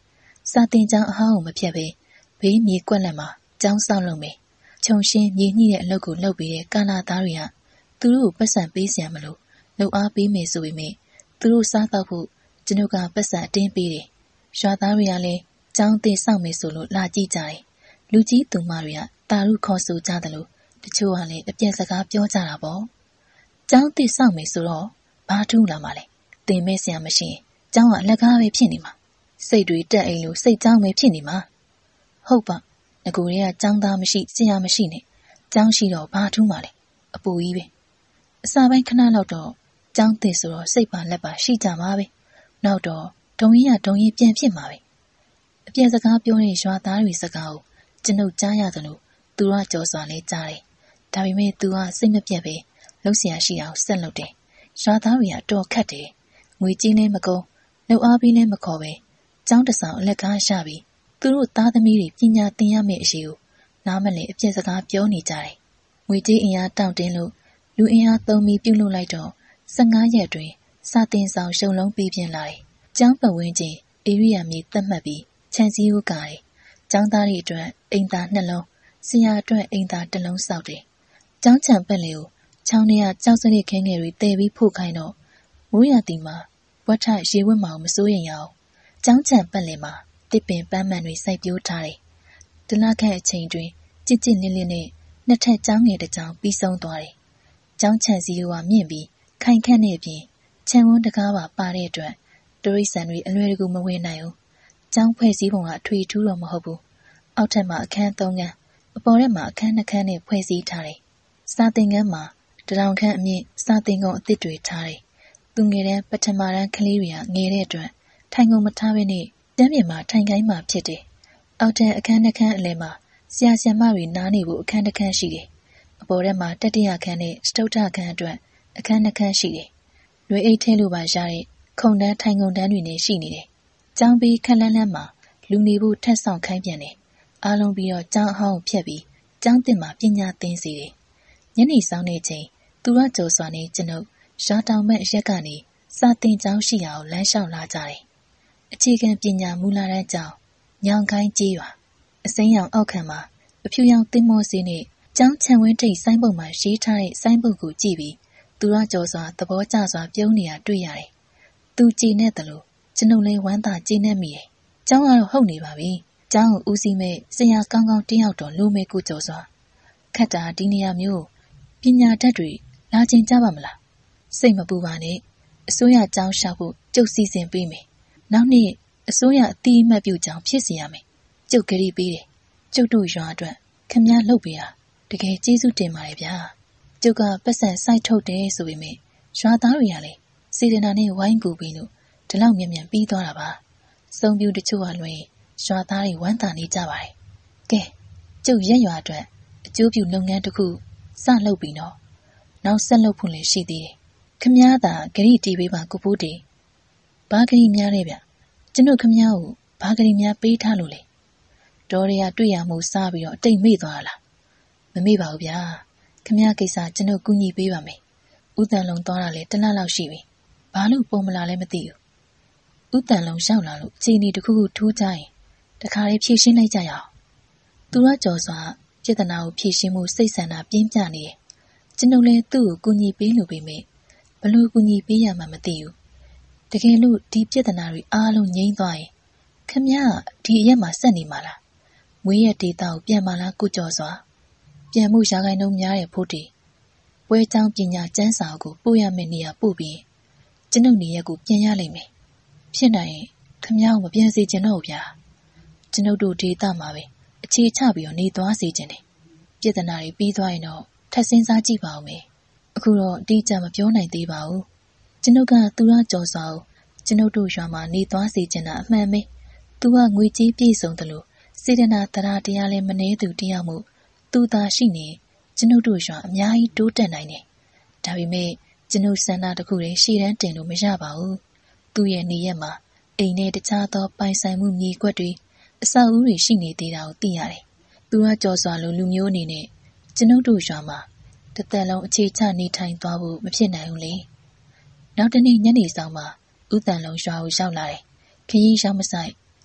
စာတင်ကျောင်းအဟောင်းကိုမဖြတ်ပဲဘေးမြေကွက်လက်မှာကျောင်းဆောက်လုပ်မယ်ခြုံရှင်းမြေညှိတဲ့အလုပ်ကိုလုပ်ပြီးတဲ့ကာလာသားတွေကသူတို့ကိုပတ်စံပေးစရာမလိုလှုပ်အားပေးမယ်ဆိုပေမဲ့သူတို့စားတော့ဖို့ကျွန်ုပ်ကပတ်စံအတင်းပေးတယ်ရွာသားတွေကလည်းကျောင်းတင်ဆောက်မယ်ဆိုလို့လာကြည့်ကြတယ်လူကြီးသူမတွေကတာရုခေါ်ဆိုကြတယ်လို့တချို့ကလည်းအပြက်စကားပြောကြတာပေါ့ကျောင်းတင်ဆောက်မယ်ဆိုတော့ဘာထူးလာမှလဲတင်မဲ့ဆရာမရှိရင်ကျောင်းကအလကားပဲဖြစ်နေမှာစိတ်တွေတက်အိမ်လို့စိတ်ကြောင်းပဲဖြစ်နေမှာဟုတ်ပါငကိုတွေကကျောင်းသားမရှိဆရာမရှိနဲ့ကျောင်းရှိတော့ဘာထူးမှလဲအပူကြီးပဲအစာပိုင်းခဏလောက်တော့ကျောင်းတင်ဆိုတော့စိတ်ပါလက်ပါရှိကြမှာပဲနောက်တော့ဒုံရင်ပြန်ဖြစ်မှာပဲအပြက်စကားပြောတဲ့ရွာသားတွေစကားကိုကျွန်ုပ်ကြားရတယ်လို့သူကကြော်စွာလဲကြားတယ်ဒါပေမဲ့သူကစိတ်မပြတ်ပဲလှုပ်ရှားရှိအောင်ဆက်လုပ်တယ်ရွာသားတွေကတော်ခတ်တယ်ငွေကြီးလည်းမကုန်လှုပ်အားပြီးလည်းမခေါ်ပဲကျောင်းတဆောင်အလက်ကားရပြီးသူတို့သားသမီးတွေပညာသင်ရမယ့်အရေးကိုနားမလည်အပြစ်စကားပြောနေကြတယ်ငွေကြီးအင်အားတောင့်တင်းလို့လူအင်အားသုံးပြီးပြုတ်လို့လိုက်တော့15ရက်တွင်စာတင်ဆောင်ရှုံလုံးပြီးပြင်လာတယ်ကျောင်းပတ်ဝန်းကျင်ဧရိယာမြေသတ်မှတ်ပြီးခြံစည်းရိုးကာတယ်ကျောင်းသားတွေအတွက်အိမ်သား2လုံးဆရာအတွက်အိမ်သား1လုံးစောက်တယ်ကျောင်းခြံပက်လေကိုချောင်းထဲကကြောက်စရစ်ခင်းငယ်တွေတည်ပြီးဖို့ခိုင်းတော့မိုးရတီမှာဝတ်ထရေဝတ်မအောင်မစိုးရင်ရအောင်ကျောင်းခြံပက်လေမှာတစ်ပင်ပန်းမှန်တွေစိုက်ပျိုးထားတယ်တလခန့်အချိန်တွင်ကြစ်လင်းနဲ့နှစ်ထပ်ကျောင်းငယ်တစ်ကျောင်းပြီးဆုံးသွားတယ်ကျောင်းခြံစည်းရိုးကမြင့်ပြီးခိုင်ခန့်နေပြင်ခြံဝန်းတကားပါပါတဲ့အတွက်တရိษံတွေအလွယ်တကူမဝင်နိုင်ဘူးကျောင်းဖွဲ့စည်းပုံကအထွေထူးတော့မဟုတ်ဘူးအောက်ထပ်မှာအခန်း3ခန်းအပေါ်ထဲမှာအခန်း2ခန်းနဲ့ဖွဲ့စည်းထားတယ်စာသင်ခန်းမှာ1000ခန်းအမြင့်စာသင်ကုန်အသစ်တွေထားတယ်သူငယ်တန်းပထမတန်းကလေးတွေကငယ်တဲ့အတွက်ထိုင်ကုန်မထားဘဲနဲ့တန်းပြင်မှာထိုင်ခိုင်းမှဖြစ်တယ်အောက်ထပ်အခန်း2ခန်းအလယ်မှာဆရာဆရာမတွေနားနေဖို့အခန်း2ခန်းရှိတယ်အပေါ်ထဲမှာတတိယခန်းနဲ့စတုတ္ထခန်းအတွက်အခန်း2ခန်းရှိတယ်လွေအိတ်ထဲလိုပါရတဲ့ခုံတန်းထိုင်ကုန်တန်းတွေနဲ့ရှိနေတယ်ကျောင်းပြီးခက်လန်းလန်းမှာလူနေဖို့ထက်ဆောင်ခိုင်းပြန်တယ်အားလုံးပြီးတော့ကျောင်းအဟောင်းဖြတ်ပြီးကျောင်းတင်မှာပညာသင်စီတယ်ညနေဆောင်တဲ့ချိန်သူကကြော်စွာနဲ့ကျွန်ုပ်ရှားတောင်မဲ့အရက်ကနေစာတင်ကျောင်းရှိရာကိုလမ်းလျှောက်လာကြတယ်အခြေခံပညာမူလတန်းကျောင်းညောင်ခိုင်းကြီးရွာအစိမ်းရောင်အောက်ခံမှာအဖြူရောင်သင်းမောစေးနဲ့ကျောင်းခြံဝင်းထိပ်ဆိုင်းပုတ်မှာရေးထားတဲ့ဆိုင်းပုတ်ကိုကြည့်ပြီးသူကကြော်စွာသဘောကျစွာပြုံးနေတာတွေ့ရတယ်သူကြည်နေတယ်လို့ကျွန်ုပ်လည်းဝမ်းသာကြည်နေမိတယ်ကျောင်းကတော့ဟုတ်နေပါပြီကျောင်းကိုဦးစီးမဲ့ဆရာကောင်းကောင်းတယောက်တော့လိုမဲကိုကြော်စွာခက်တာဒီနေရာမျိုးပညာတတ်တွေလာကျင်ကြပါမလားစိတ်မပူပါနဲ့အစိုးရကျောင်းရှောက်ဖို့ကျုပ်စီစဉ်ပေးမယ်နောက်နေ့အစိုးရအတိအမှတ်ပြုကြောင်းဖြစ်စေရမယ်ကျုပ်ကလေးပေးတယ်ကျုပ်တို့ရွာအတွက်ခင်ဗျားလှုပ်ပေးတာတကယ်ကျေးဇူးတင်ပါတယ်ဗျာကျုပ်ကပတ်စံစိုက်ထုတ်တယ်ဆိုပေမဲ့ရွာသားတွေကလည်းစေတနာနဲ့ဝိုင်းကူပြီးလို့ဒီလောက်မြန်မြန်ပြီးသွားတာပါစုံပြူတချို့ကလွင်ရွာသားတွေဝမ်းသာနေကြပါတယ်ကဲကျုပ်ရက်ရွာအတွက်အကျိုးပြုလုပ်ငန်းတစ်ခုစလုပ်ပြီးတော့နောက်ဆက်လုပ်ဖို့လည်းရှိသေးတယ်ခမည်းသာဂရိတီးပေးပါကိုဖိုးတီဘာဂရိများလဲဗျကျွန်တော်ခမည်းကိုဘာဂရိများပေးထားလို့လဲတော်ရရတွေ့ရမှုစားပြီးတော့အတိတ်မေ့သွားလားမမေ့ပါဘူးဗျာခမည်းကိစ္စကျွန်တော်ကူညီပေးပါမယ်ဥတန်လုံးသွားတာလေတစ်လလောက်ရှိပြီဘာလို့ပုံမလာလဲမသိဘူးဥတန်လုံးရောက်လာလို့အချိန်ဒီတစ်ခုခုထူးကြရင်တခါလေးဖြည့်ရှင်းလိုက်ကြရအောင်သူကကြော်စွာပြဿနာကိုဖြည့်ရှင်းမှုစိတ်ဆန္ဒပြင်းပြနေတယ်ကျွန်တော်လည်းသူ့ကိုကူညီပေးလို့ပေမဲ့ဘလို့ကူညီပေးရမှမသိဘူးတကယ်လို့ဒီပြဿနာတွေအားလုံးငြိမ်းသွားရင်ခမည်းဒီအရက်မှာဆက်နေမှာလားမွေးရဒေတာကိုပြန်မလားကိုကြော်စွာပြန်မှုရာခိုင်နှုန်းများတဲ့ဖို့တီပွဲချောင်းပညာကျမ်းစာကိုပို့ရမယ့်နေရာပို့ပြီးကျွန်ုပ်နေရက်ကိုပြန်ရလိမ့်မယ်ဖြစ်နိုင်ရင်ခမည်းကိုမပြန်စေချင်တော့ဘူးဗျာကျွန်ုပ်တို့ဒေတာမှာပဲအခြေချပြီးတော့နေသွားစေချင်တယ်ပြဿနာတွေပြီးသွားရင်တော့ထပ်စဉ်းစားကြည့်ပါဦးမယ်အခုတော့အတိအကျမပြောနိုင်သေးပါဘူးကျွန်ုပ်ကသူရကြော်စွာကိုကျွန်ုပ်တို့ရွာမှာနေသွားစေချင်တာအမှန်ပဲသူကငွေကြေးပြည့်စုံတယ်လို့စေတနာတရားလည်းမနှဲသူတယောက်မှုသူသာရှိနေကျွန်ုပ်တို့ရွာအများကြီးတိုးတက်နိုင်တယ်ဒါပေမဲ့ကျွန်ုပ်စန္ဒတစ်ခုတည်းရှေ့တန်းတင်လို့မရပါဘူးသူ့ရဲ့နေရက်မှာအိမ်နဲ့တခြားသောပိုင်ဆိုင်မှုမြေကွက်တွေအဆောက်အဦတွေရှိနေသေးတာကိုသိရတယ်သူကကြော်စွာလိုလူမျိုးအနေနဲ့ကျွန်ုပ်တို့ရွာမှာတသက်လုံးအခြေချနေထိုင်သွားဖို့မဖြစ်နိုင်ဘူးလေနောက်တနေ့ညနေဆောင်မှာဥတန်လုံးရွာကိုရောက်လာတယ်ခရီးရောက်မဆိုင်ကျ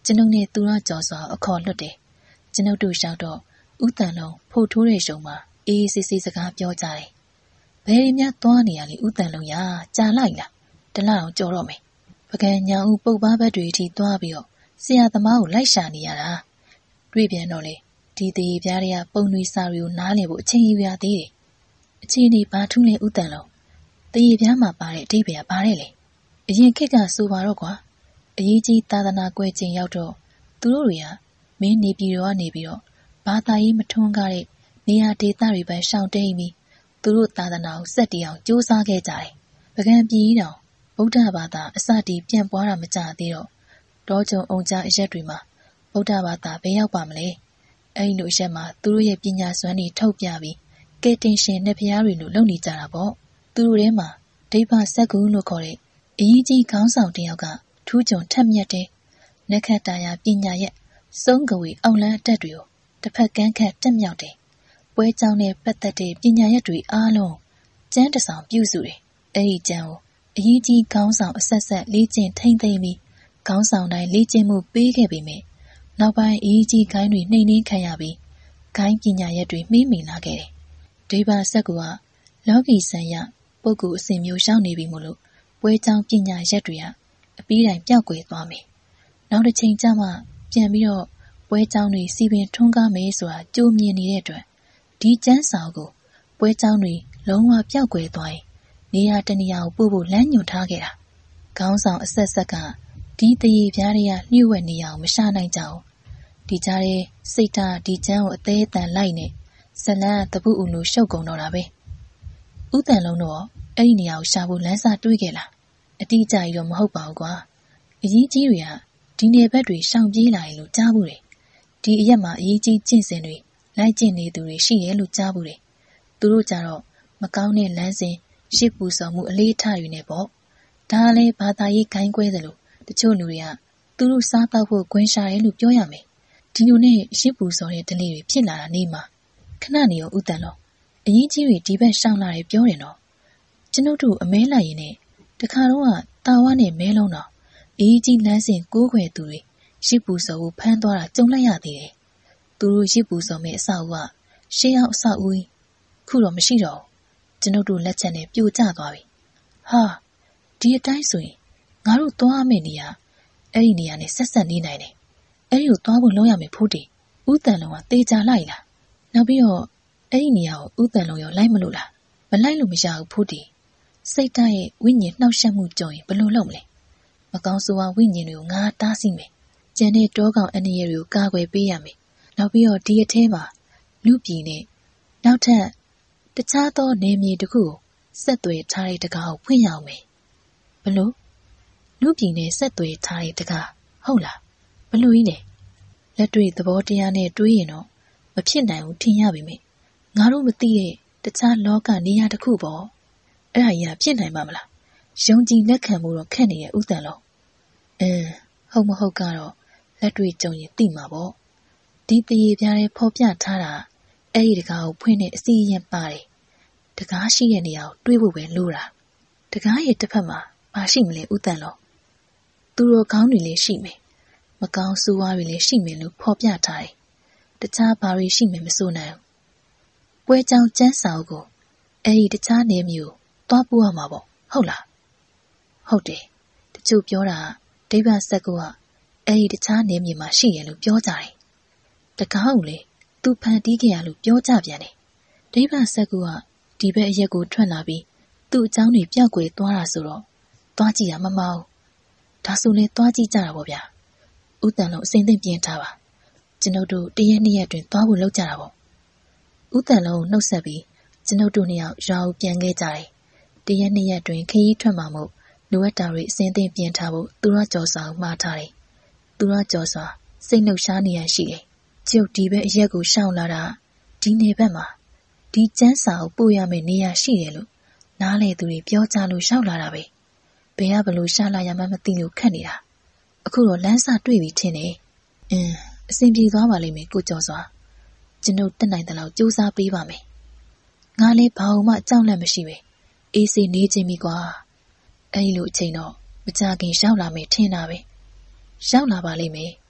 ကျွန်ုပ်နဲ့သူရကြော်စွာအခေါ်လွတ်တယ်ကျွန်ုပ်တို့ရှောက်တော့ဥတန်လုံးဖို့ထိုးတဲ့ရှုံမှာအေးစစ်စစ်စကားပြောကြတယ်ဘယ်ရများသွားနေရလေဥတန်လုံးရာကြာလိုက်လားတလားအောင်ကြော်တော့မယ်ပကံညာဦးပုတ်ပါဘက်တွေအထိသွားပြီးတော့ဆရာသမားကိုလိုက်ရှာနေရတာတွေ့ပြန်တော့လေဒီသေးပြားတွေကပုံတွေစာတွေကိုနားလည်ဖို့အချိန်ယူရသေးတယ်အချိန်ဒီဘာထူးလဲဥတန်လုံးသေးပြားမှာပါတဲ့အဓိပ္ပာယ်ကဘာလဲလေအရင်ခေတ်ကဆိုပါတော့ကွာအရေးကြီးသာသနာကွယ်ခြင်းရောက်တော့သူတို့တွေကမင်းနေပြည်တော်ကနေပြီးတော့ဘာသာရေးမထွန်းကားတဲ့နေရာဒေသတွေပဲရှောင်တိန်ပြီးသူတို့သာသနာကိုစက်တီအောင်ကြိုးစားခဲ့ကြတယ်ပကံပြည်တော်ဗုဒ္ဓဘာသာအစတီးပြန့်ပွားတာမကြသေးတော့တောကြုံအောင်ကြအရက်တွေမှာဗုဒ္ဓဘာသာဘယ်ရောက်ပါမလဲအဲ့လိုရက်မှာသူတို့ရဲ့ပညာစွမ်းတွေထုတ်ပြပြီးကဲတင်ရှင်နဲ့ဖျားတွေလို့လုပ်နေကြတာပေါ့သူတို့ထဲမှာဒိဗ္ဗစက္ကူလို့ခေါ်တဲ့အရေးကြီးခေါင်းဆောင်တစ်ယောက်ကထူးချွန်ထက်မြက်တဲ့နက္ခတ္တရာပညာရဲ့စုံးကဝေအောင်လန်းအတက်တွေကိုတစ်ဖက်ကန်းခတ်တက်မြောက်တယ်ပွဲကြောင်းနဲ့ပတ်သက်တဲ့ပညာရက်တွေအားလုံးကျမ်းတစ်ဆောင်ပြုစုတယ်အဲ့ဒီကျမ်းကိုအရေးကြီးခေါင်းဆောင်အဆက်ဆက်လေ့ကျင့်ထိမ့်သိမ်းပြီးခေါင်းဆောင်တိုင်းလေ့ကျင့်မှုပေးခဲ့ပေမယ့်နောက်ပိုင်းအရေးကြီးခိုင်းတွေနှိမ့်နှင်းခံရပြီးခိုင်းပညာရက်တွေမှီးမိန်လာခဲ့တယ်ဒိဗ္ဗစက္ကူကလောကီဆံရပုဂ္ဂိုလ်အစဉ်မျိုးရှောင်နေပြီမို့လို့ပွဲကြောင်းပညာရက်တွေကအပြီးတိုင်ပျောက်ကွယ်သွားမယ်နောက်တစ်ချိန်ကျမှပြန်ပြီးတော့ပွဲကြောင်းတွေစီပင်ထွန်းကားမယ်ဆိုတာကြိုးမြင်နေတဲ့အတွက်ဒီကျမ်းစာကိုပွဲကြောင်းတွေလုံးဝပျောက်ကွယ်သွားရင်နေရာတနေရာကိုပို့ဖို့လမ်းညွှန်ထားခဲ့တာခေါင်းဆောင်အဆက်ဆက်ကဒီတရေပြားတွေကလျှို့ဝှက်နေရအောင်မရှာနိုင်ကြဘူးဒီကြားထဲစိတ်ထားဒီကျမ်းကိုအသေးအတန်လိုက်နေဇလန်းတပုဦးလိုရှုပ်ကုန်တော့တာပဲဥတန်လုံးတော့အဲ့ဒီနေရာကိုရှာဖို့လမ်းစာတွေးခဲ့လားအတိအကျကြီးတော့မဟုတ်ပါဘူးကွာအကြီးကြီးတွေကဒီနယ်ဘက်တွေရှောင်ပြေးလာရင်လို့ကြားဘူးတယ်ဒီအရက်မှာအရေးကြီးကျင့်စဉ်တွေလိုက်ကျင့်နေသူတွေရှိရဲလို့ကြားဘူးတယ်သူတို့ကြတော့မကောင်းတဲ့လမ်းစဉ်ရှစ်ပူဆောင်မှုအလေးထားတွေနဲ့ပေါ့ဒါလည်းဘာသာရေးခိုင်းကွဲသလိုတချို့လူတွေကသူတို့စားတော့ဖို့ခွင့်ရှာတယ်လို့ပြောရမယ်ဒီလိုနဲ့ရှစ်ပူဆောင်တဲ့ဒလေးတွေဖြစ်လာတာနေမှာခဏနေရောဥတန်လုံးအရေးကြီးတွေဒီဘက်ရှောင်လာတယ်ပြောတယ်နော်ကျွန်ုပ်တို့အမဲလိုက်ရင်နဲ့တခါတော့တာဝါနဲ့မဲလုံးတော့အရေးကြီးလမ်းစဉ်ကိုးခွေသူတွေရစ်ပူစော်ကိုဖမ်းသွားတာကြုံလိုက်ရသေးတယ်သူတို့ရစ်ပူစော်မဲ့အဆောက်ကရှေးအောင်အဆောက်ဦးခုတော့မရှိတော့ကျွန်ုပ်တို့လက်ချက်နဲ့ပြိုကျသွားပြီဟာဒီအတိုင်းဆိုရင်ငါတို့သွားမယ့်နေရာအဲ့ဒီနေရာနဲ့ဆက်ဆက်နေနိုင်တယ်အဲ့ဒီကိုသွားဖို့လုံးရမယ်ဖို့တည်ဥတန်လုံးကတေချာလိုက်လားနောက်ပြီးတော့အဲ့ဒီနေရာကိုဥတန်လုံးရောလိုက်မလို့လားမလိုက်လို့မရဘူးဖို့တည်စိတ်ဓာတ်ရဲ့ဝိညာဉ်နှောက်ယှက်မှုကြုံရင်ဘယ်လိုလုပ်မလဲမကောင်းဆိုးဝါးဝိညာဉ်တွေကိုငါတားဆီးမယ်ကျန်တဲ့တောကောင်အန္တရာယ်တွေကိုကာကွယ်ပေးရမယ်နောက်ပြီးတော့ဒီအထဲမှာလူပြည်နဲ့နောက်ထပ်တခြားသောနေမြေတစ်ခုကိုဆက်သွယ်ထားတဲ့တကားကိုဖွင့်ရအောင်မယ်ဘလို့လူပြည်နဲ့ဆက်သွယ်ထားတဲ့တကားဟုတ်လားဘလို့ကြီးလဲလက်တွေ့သဘောတရားနဲ့တွေးရင်တော့မဖြစ်နိုင်ဘူးထင်ရပေမယ့်ငါတို့မသိတဲ့တခြားလောကနေရာတစ်ခုပေါ့အဲ့ဒါကြီးကဖြစ်နိုင်ပါမလားယုံကြည်လက်ခံမှုတော့ခက်နေရဲ့ဥတန်လုံးဟုတ်မဟုတ်ကတော့လက်တွေ့ကြုံရင်သိမှာပေါ့ဒီတရေပြားလေးဖော်ပြထားတာအဲ့ဒီတကားကိုဖွင့်တဲ့အစီအရင်ပါတယ်တကားရှိတဲ့နေရာကိုတွေးဖို့ပဲလိုတာတကားရဲ့တစ်ဖက်မှာမရှိမလဲဥတန်လုံးသူတို့ခေါင်းတွေလည်းရှိမယ်မကောင်းဆိုးဝါးတွေလည်းရှိမယ်လို့ဖော်ပြထားတယ်တခြားဘာတွေရှိမယ်မဆိုနိုင်ဘူးပွဲကြောင်ကျန်းစာအုပ်ကိုအဲ့ဒီတခြားနေမျိုးသွားပို့ရမှာပေါ့ဟုတ်လားဟုတ်တယ်တချို့ပြောတာဒိဗ္ဗစက္ကူကအဲ့ဒီတခြားနေမြေမှာရှိရလို့ပြောကြတယ်တကားကိုလေသူဖန်တီးခဲ့ရလို့ပြောကြပြန်တယ်ဒိဗ္ဗစက္ကူကဒီဘက်အရက်ကိုထွက်လာပြီးသူ့အကြောင်းတွေပြောက်ကွယ်သွားတာဆိုတော့သွားကြည့်ရမမအောင်ဒါဆိုလေသွားကြည့်ကြတာပေါ့ဗျာဥတန်လုံးအစိမ့်သိမ့်ပြင်းထားပါကျွန်ုပ်တို့တရက်နှစ်ရက်တွင်သွားဖို့လုပ်ကြတာပေါ့ဥတန်လုံးနှုတ်ဆက်ပြီးကျွန်ုပ်တို့နှစ်ယောက်ရွာကိုပြန်ခဲ့ကြတယ်တရက်နှစ်ရက်တွင်ခရီးထွက်မှာမို့လိုအပ်တာတွေအစဉ်သင့်ပြင်ထားဖို့သူရကြော်စွာမှားထားတယ်သူရကြော်စွာစိတ်နှုတ်ရှားနေရရှိတယ်ကျုပ်ဒီဘက်အရက်ကိုရှောင်လာတာဒီနေဘက်မှာဒီကျန်းစာကိုပို့ရမယ့်နေရာရှိတယ်လို့နားလေသူတွေပြောကြလို့ရှောက်လာတာပဲဘယ်ကဘလို့ရှာလာရမှမသိလို့ခက်နေတာအခုတော့လမ်းစာတွေ့ပြီထင်တယ်အဆင်ပြေသွားပါလိမ့်မယ်ကိုကျော်စွာကျွန်ုပ်တက်နိုင်တဲ့လောက်ကြိုးစားပေးပါမယ်ငါလည်းဘာမှအကြောက်လက်မရှိပဲအေးစေးနေခြင်းပြီကွာအဲ့လိုအချိန်တော့မကြခင်ရောက်လာမယ်ထင်တာပဲရောက်လာပါလိမ့်မယ်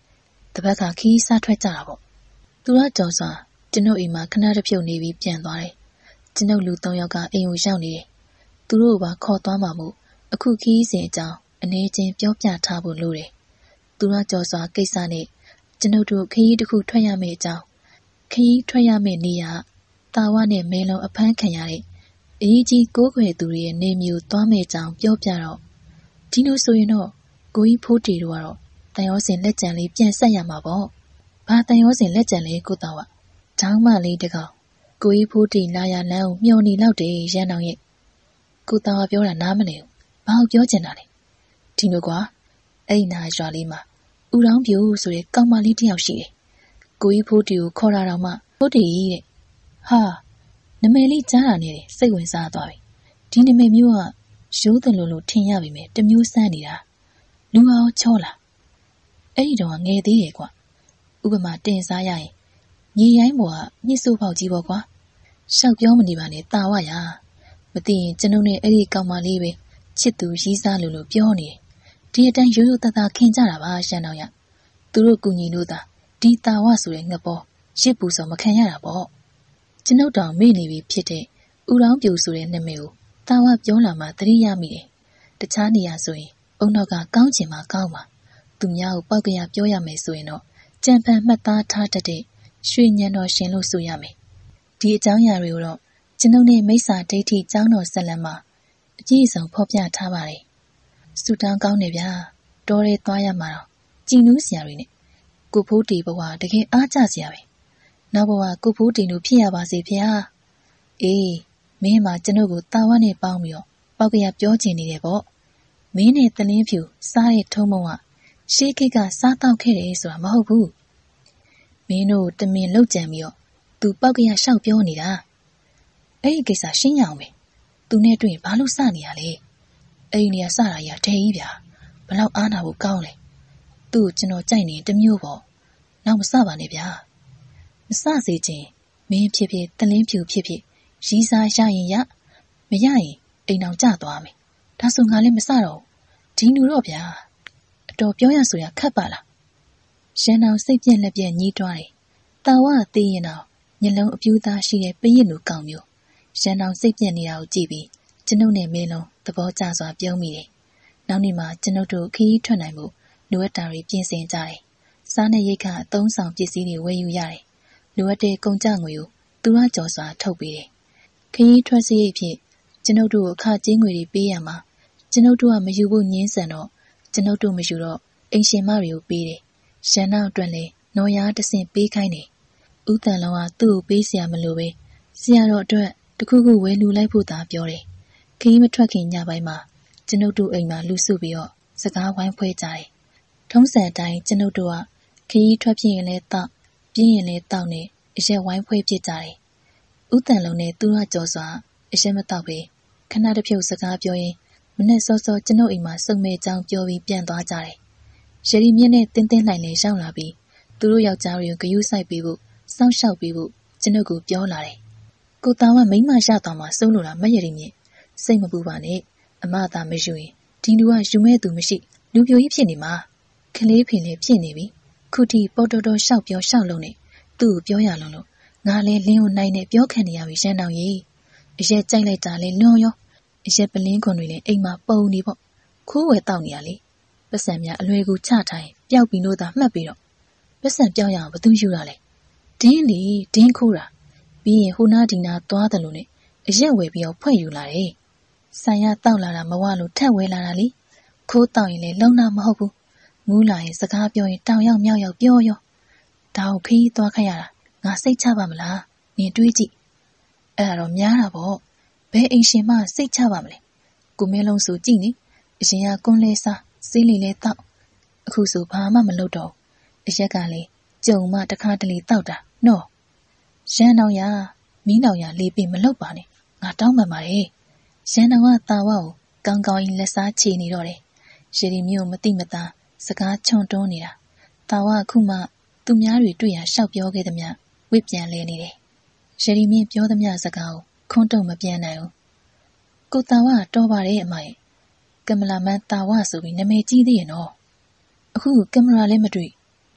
တပတ်ကခီးစားထွက်ကြတာပေါ့သူကကြော်စွာကျွန်ုပ်အိမ်မှာခဏတစ်ဖြုတ်နေပြီးပြန်သွားတယ်ကျွန်ုပ်လူ3ယောက်ကအိမ်ကိုရောက်နေတယ်သူတို့ကခေါ်သွားမှာမို့အခုခီးစဉ်အကြောင်းအနေချင်းပြောပြထားဖို့လိုတယ်သူကကြော်စွာကိစ္စနဲ့ကျွန်ုပ်တို့ခီးတစ်ခုထွက်ရမယ့်အကြောင်းခီးထွက်ရမယ့်နေရာတာဝနဲ့မဲလုံးအဖမ်းခံရတဲ့အရေးကြီးကိုးကွယ်သူတွေရဲ့နေမျိုးသွားမယ့်အကြောင်းပြောပြတော့ဒီလိုဆိုရင်တော့ကိုကြီးဖိုးတီတို့ကတော့တန်ရောစင်လက်ကျန်လေးပြန်ဆက်ရမှာပေါ့ဘာတန်ရောစင်လက်ကျန်လေးကိုတောင်းကထောင်းမလေးတကောင်ကိုကြီးဖိုးတီလာရလမ်းကိုမျောနေလောက်တယ်ရန်အောင်ရဲ့ကိုတောင်းကပြောတာနားမလည်ဘူးဘာလို့ပြောချင်တာလဲဒီလိုကွာအဲ့နာရွာလေးမှာဦးတောင်းပြိုဆိုတဲ့ကောင်မလေးတယောက်ရှိတယ်ကိုကြီးဖိုးတီကိုခေါ်လာတော့မှဖိုးတီတဲ့ဟာနမယ်လေးကြားတာနဲ့စိတ်ဝင်စားသွားပြီဒီနမယ်မျိုးကရိုးတယ်လို့ထင်ရပြီမယ်တမျိုးစမ်းနေတာလူအောင်ချောလာအဲ့ဒီတော့ငယ်သေးရဲ့ကွာဥပမာတင်စားရရင်ညီရိုင်းပေါ်ကညှစ်စိုးပေါက်ကြီးပေါ့ကွာရှောက်ပြောမနေပါနဲ့တာဝရမသိရင်ကျွန်ုပ်နဲ့အဲ့ဒီကောင်မလေးပဲချစ်သူရီးစားလို့ပြောနေတယ်ဒီအတိုင်းရိုးရိုးသားသားခင်ကြတာပါရှမ်းတော်ရသူတို့ကူညီလို့သာဒီတာဝဆိုတဲ့ငပေါ်ရစ်ပူစော်မခံရတာပေါ့ကျွန်ုပ်တောင်မေ့နေပြီဖြစ်တဲ့ဦးတောင်းပြူဆိုတဲ့နာမည်ကိုတာဝပြောလာမှသတိရမိတယ်တခြားနေရာဆိုရင်အုံနောက်ကကောင်းချင်မှကောင်းပါသူများကိုပောက်ကရပြောရမယ်ဆိုရင်တော့ကြံဖန်မှတ်သားထားတတ်တဲ့ရွှေညံတော်ရှင်လို့ဆိုရမယ်ဒီအကြောင်းအရာတွေကိုတော့ကျွန်ုပ်နဲ့မိစ္ဆာဒိဋ္ဌိကျောင်းတော်ဆက်လက်မှာအပြည့်အစုံဖော်ပြထားပါတယ်စူတောင်းကောင်းနေဗျာတော်ရဲသွားရမှာတော့ကြည်နူးစရာတွေနဲ့ကိုဖိုးတီဘဝတကယ်အားကျစရာပဲနောက်ဘဝကိုဖိုးတီတို့ဖြစ်ရပါစေဗျာအေးမင်းမှာကျွန်ုပ်ကိုတာဝနဲ့ပေါင်းပြီးတော့ပောက်ကရပြောချင်နေတယ်ပေါ့မင်းနဲ့တလင်းဖြူစားတဲ့ထုံးမုံကရှေးခေတ်ကစားတောက်ခဲ့တယ်ဆိုတာမဟုတ်ဘူးမင်းတို့တမင်လောက်ကြံပြီးတော့သူပောက်ကရရှောက်ပြောနေတာအဲ့ဒီကိစ္စရှင်းရအောင်ပဲသူနဲ့တွေ့ရင်ဘာလို့စနေရလဲအဲ့ဒီနေရာစတာကြီးထဲကြီးဗျာဘလောက်အားနာဖို့ကောင်းလဲသူ့ကိုကျွန်တော်ကြိုက်နေတမျိုးပေါ့နောက်မစပါနဲ့ဗျာမစစေချင်မင်းဖြစ်ဖြစ်တလင်းဖြူဖြစ်ဖြစ်ရီးစားရရင်ရမရရင်အိမ်အောင်ကျသွားမယ်ဒါဆိုငါလည်းမစတော့ဒီလူတော့ဗျာအတော်ပြောရဆိုရခက်ပါလားရန်အောင်စိတ်ပြက်လက်ပြက်ညှိတွားတယ်တာဝသေးရင်တော့ညလုံးအပြူးသားရှိတဲ့ပရစ်လူကောင်မျိုးရန်အောင်စိတ်ပြက်နေတာကိုကြည့်ပြီးကျွန်ုပ်နဲ့မင်းလုံးသဘောကျစွာပြုံးမိတယ်နောက်နေ့မှာကျွန်ုပ်တို့ခရီးထွက်နိုင်မှုလိုအပ်တာတွေပြင်ဆင်ကြတယ်စားနဲ့ရိတ်ခအသုံးဆောင်ပစ္စည်းတွေဝယ်ယူရတယ်လိုအပ်တဲ့ကုန်ကြငွေကိုသူရကြော်စွာထုတ်ပေးတယ်ခရီးထွက်စရိတ်ဖြစ်ကျွန်ုပ်တို့အခကြေးငွေတွေပေးရမှာကျွန်ုပ်တို့ကမယူဖို့ငင်းဆန်တော့ကျွန်ုပ်တို့မယူတော့အိမ်ရှင်မတွေကိုပေးတယ်ရန်နောက်အတွက်လည်းနော်ရားတဆင့်ပေးခိုင်းတယ်ဦးတန်လုံးကသူ့ကိုပေးစရာမလိုပဲဆရာတော်အတွက်တခုခုဝယ်လူလိုက်ဖို့သာပြောတယ်ခရီးမထွက်ခင်ညပိုင်းမှာကျွန်ုပ်တို့အိမ်မှာလူစုပြီးတော့စကားဝိုင်းဖွဲကြတယ်ထုံးစံအတိုင်းကျွန်ုပ်တို့ကခရီးထွက်ဖြစ်ရင်လည်းတောက်ပြင်းရင်လည်းတောက်နဲ့အရက်ဝိုင်းဖွဲဖြစ်ကြတယ်ဦးတန်လုံးနဲ့သူရကြော်စွာအရက်မတောက်ပဲခဏတစ်ဖြုတ်စကားပြောရင်းမနေ့စောစောကျွန်ုပ်အိမ်မှာစုံမဲ့ကြောင်းပြောပြီးပြန်သွားကြတယ်ရရီမြင့်နဲ့တင်းတင်းလှိုင်လည်းရောက်လာပြီးသူတို့ယောက်ျားတွေကိုဂယုစိုက်ပေးဖို့စောင့်ရှောက်ပေးဖို့ကျွန်ုပ်ကိုပြောလာတယ်ကိုတောင်ကမိမရသွားမှစိုးလို့လားမရရီမြင့်စိတ်မပူပါနဲ့အမသာမယူရင်ဒီလူကယူမဲ့သူမရှိလူပြိုကြီးဖြစ်နေမှာခလေးဖင်လေးဖြစ်နေပြီခုထိပေါ်တော်တော်ရှောက်ပြောရှောက်လုံးနဲ့သူ့ကိုပြောရလုံးလို့ငါလည်းလင်းကိုနိုင်နဲ့ပြောခံနေရပြီရှမ်းတောင်ကြီးအရက်ကြိုက်လိုက်တာလဲလွန်ရောအရက်ပလင်းခွန်တွေလည်းအိမ်မှာပုံနေပေါ့ခိုးဝယ်တောက်နေရလေပတ်စံများအလွယ်ကူချထိုင်ပျောက်ပြီးလို့သာမှတ်ပြီးတော့ပတ်စံပြောက်ရအောင်ဘသူယူတာလဲဒင်းလီဒင်းခိုးတာပြီးရင်ဟိုနာဒီနာသွားတယ်လို့နဲ့အရက်ဝယ်ပြီးတော့ဖွဲ့ယူလာတယ်ဆိုင်ရတောက်လာတာမဝလို့ထက်ဝဲလာတာလေခိုးတောက်ရင်လည်းလုံနာမဟုတ်ဘူးမူးလာရင်စကားပြောရင်တောင်ရောက်မြောက်ရောက်ပြောရောဒါကိုခီးသွားခရတာငါစိတ်ချပါမလားနင်တွေးကြည့်အဲ့ဒါတော့များတာပေါ့ဘယ်အိမ်ရှင်မစိတ်ချပါမလဲကိုမင်းလုံးဆိုကြည့်နေအရင်ကကွန်းလဲစားစေးလီလဲတောက်အခုဆိုဘာမှမလုပ်တော့အရက်ကလည်းကြုံမှတခါတလေတောက်တာနော်ရန်တော်ရမီးတော်ရလေးပင်မလုပ်ပါနဲ့ငါတောင်းပန်ပါတယ်ရန်တော်ကတာဝကိုကောင်းကောင်းကြီးလက်စားချေနေတော့တယ်ရရီမျိုးမတိမသားစကားချွန်တွန်းနေတာတာဝအခုမှသူများတွေတွေ့ရရှောက်ပြောခဲ့သမျှဝစ်ပြန်လဲနေတယ်ရရီမြင့်ပြောသမျှစကားကိုခွန်းတုံမပြန်နိုင်ဘူးကိုတာဝတော်ပါတယ်အမရဲ့ကင်မရာမန်တာဝဆိုပြီးနာမည်ကြီးသေးရဲ့နော်အခုကင်မရာလည်းမတွေ့ဘ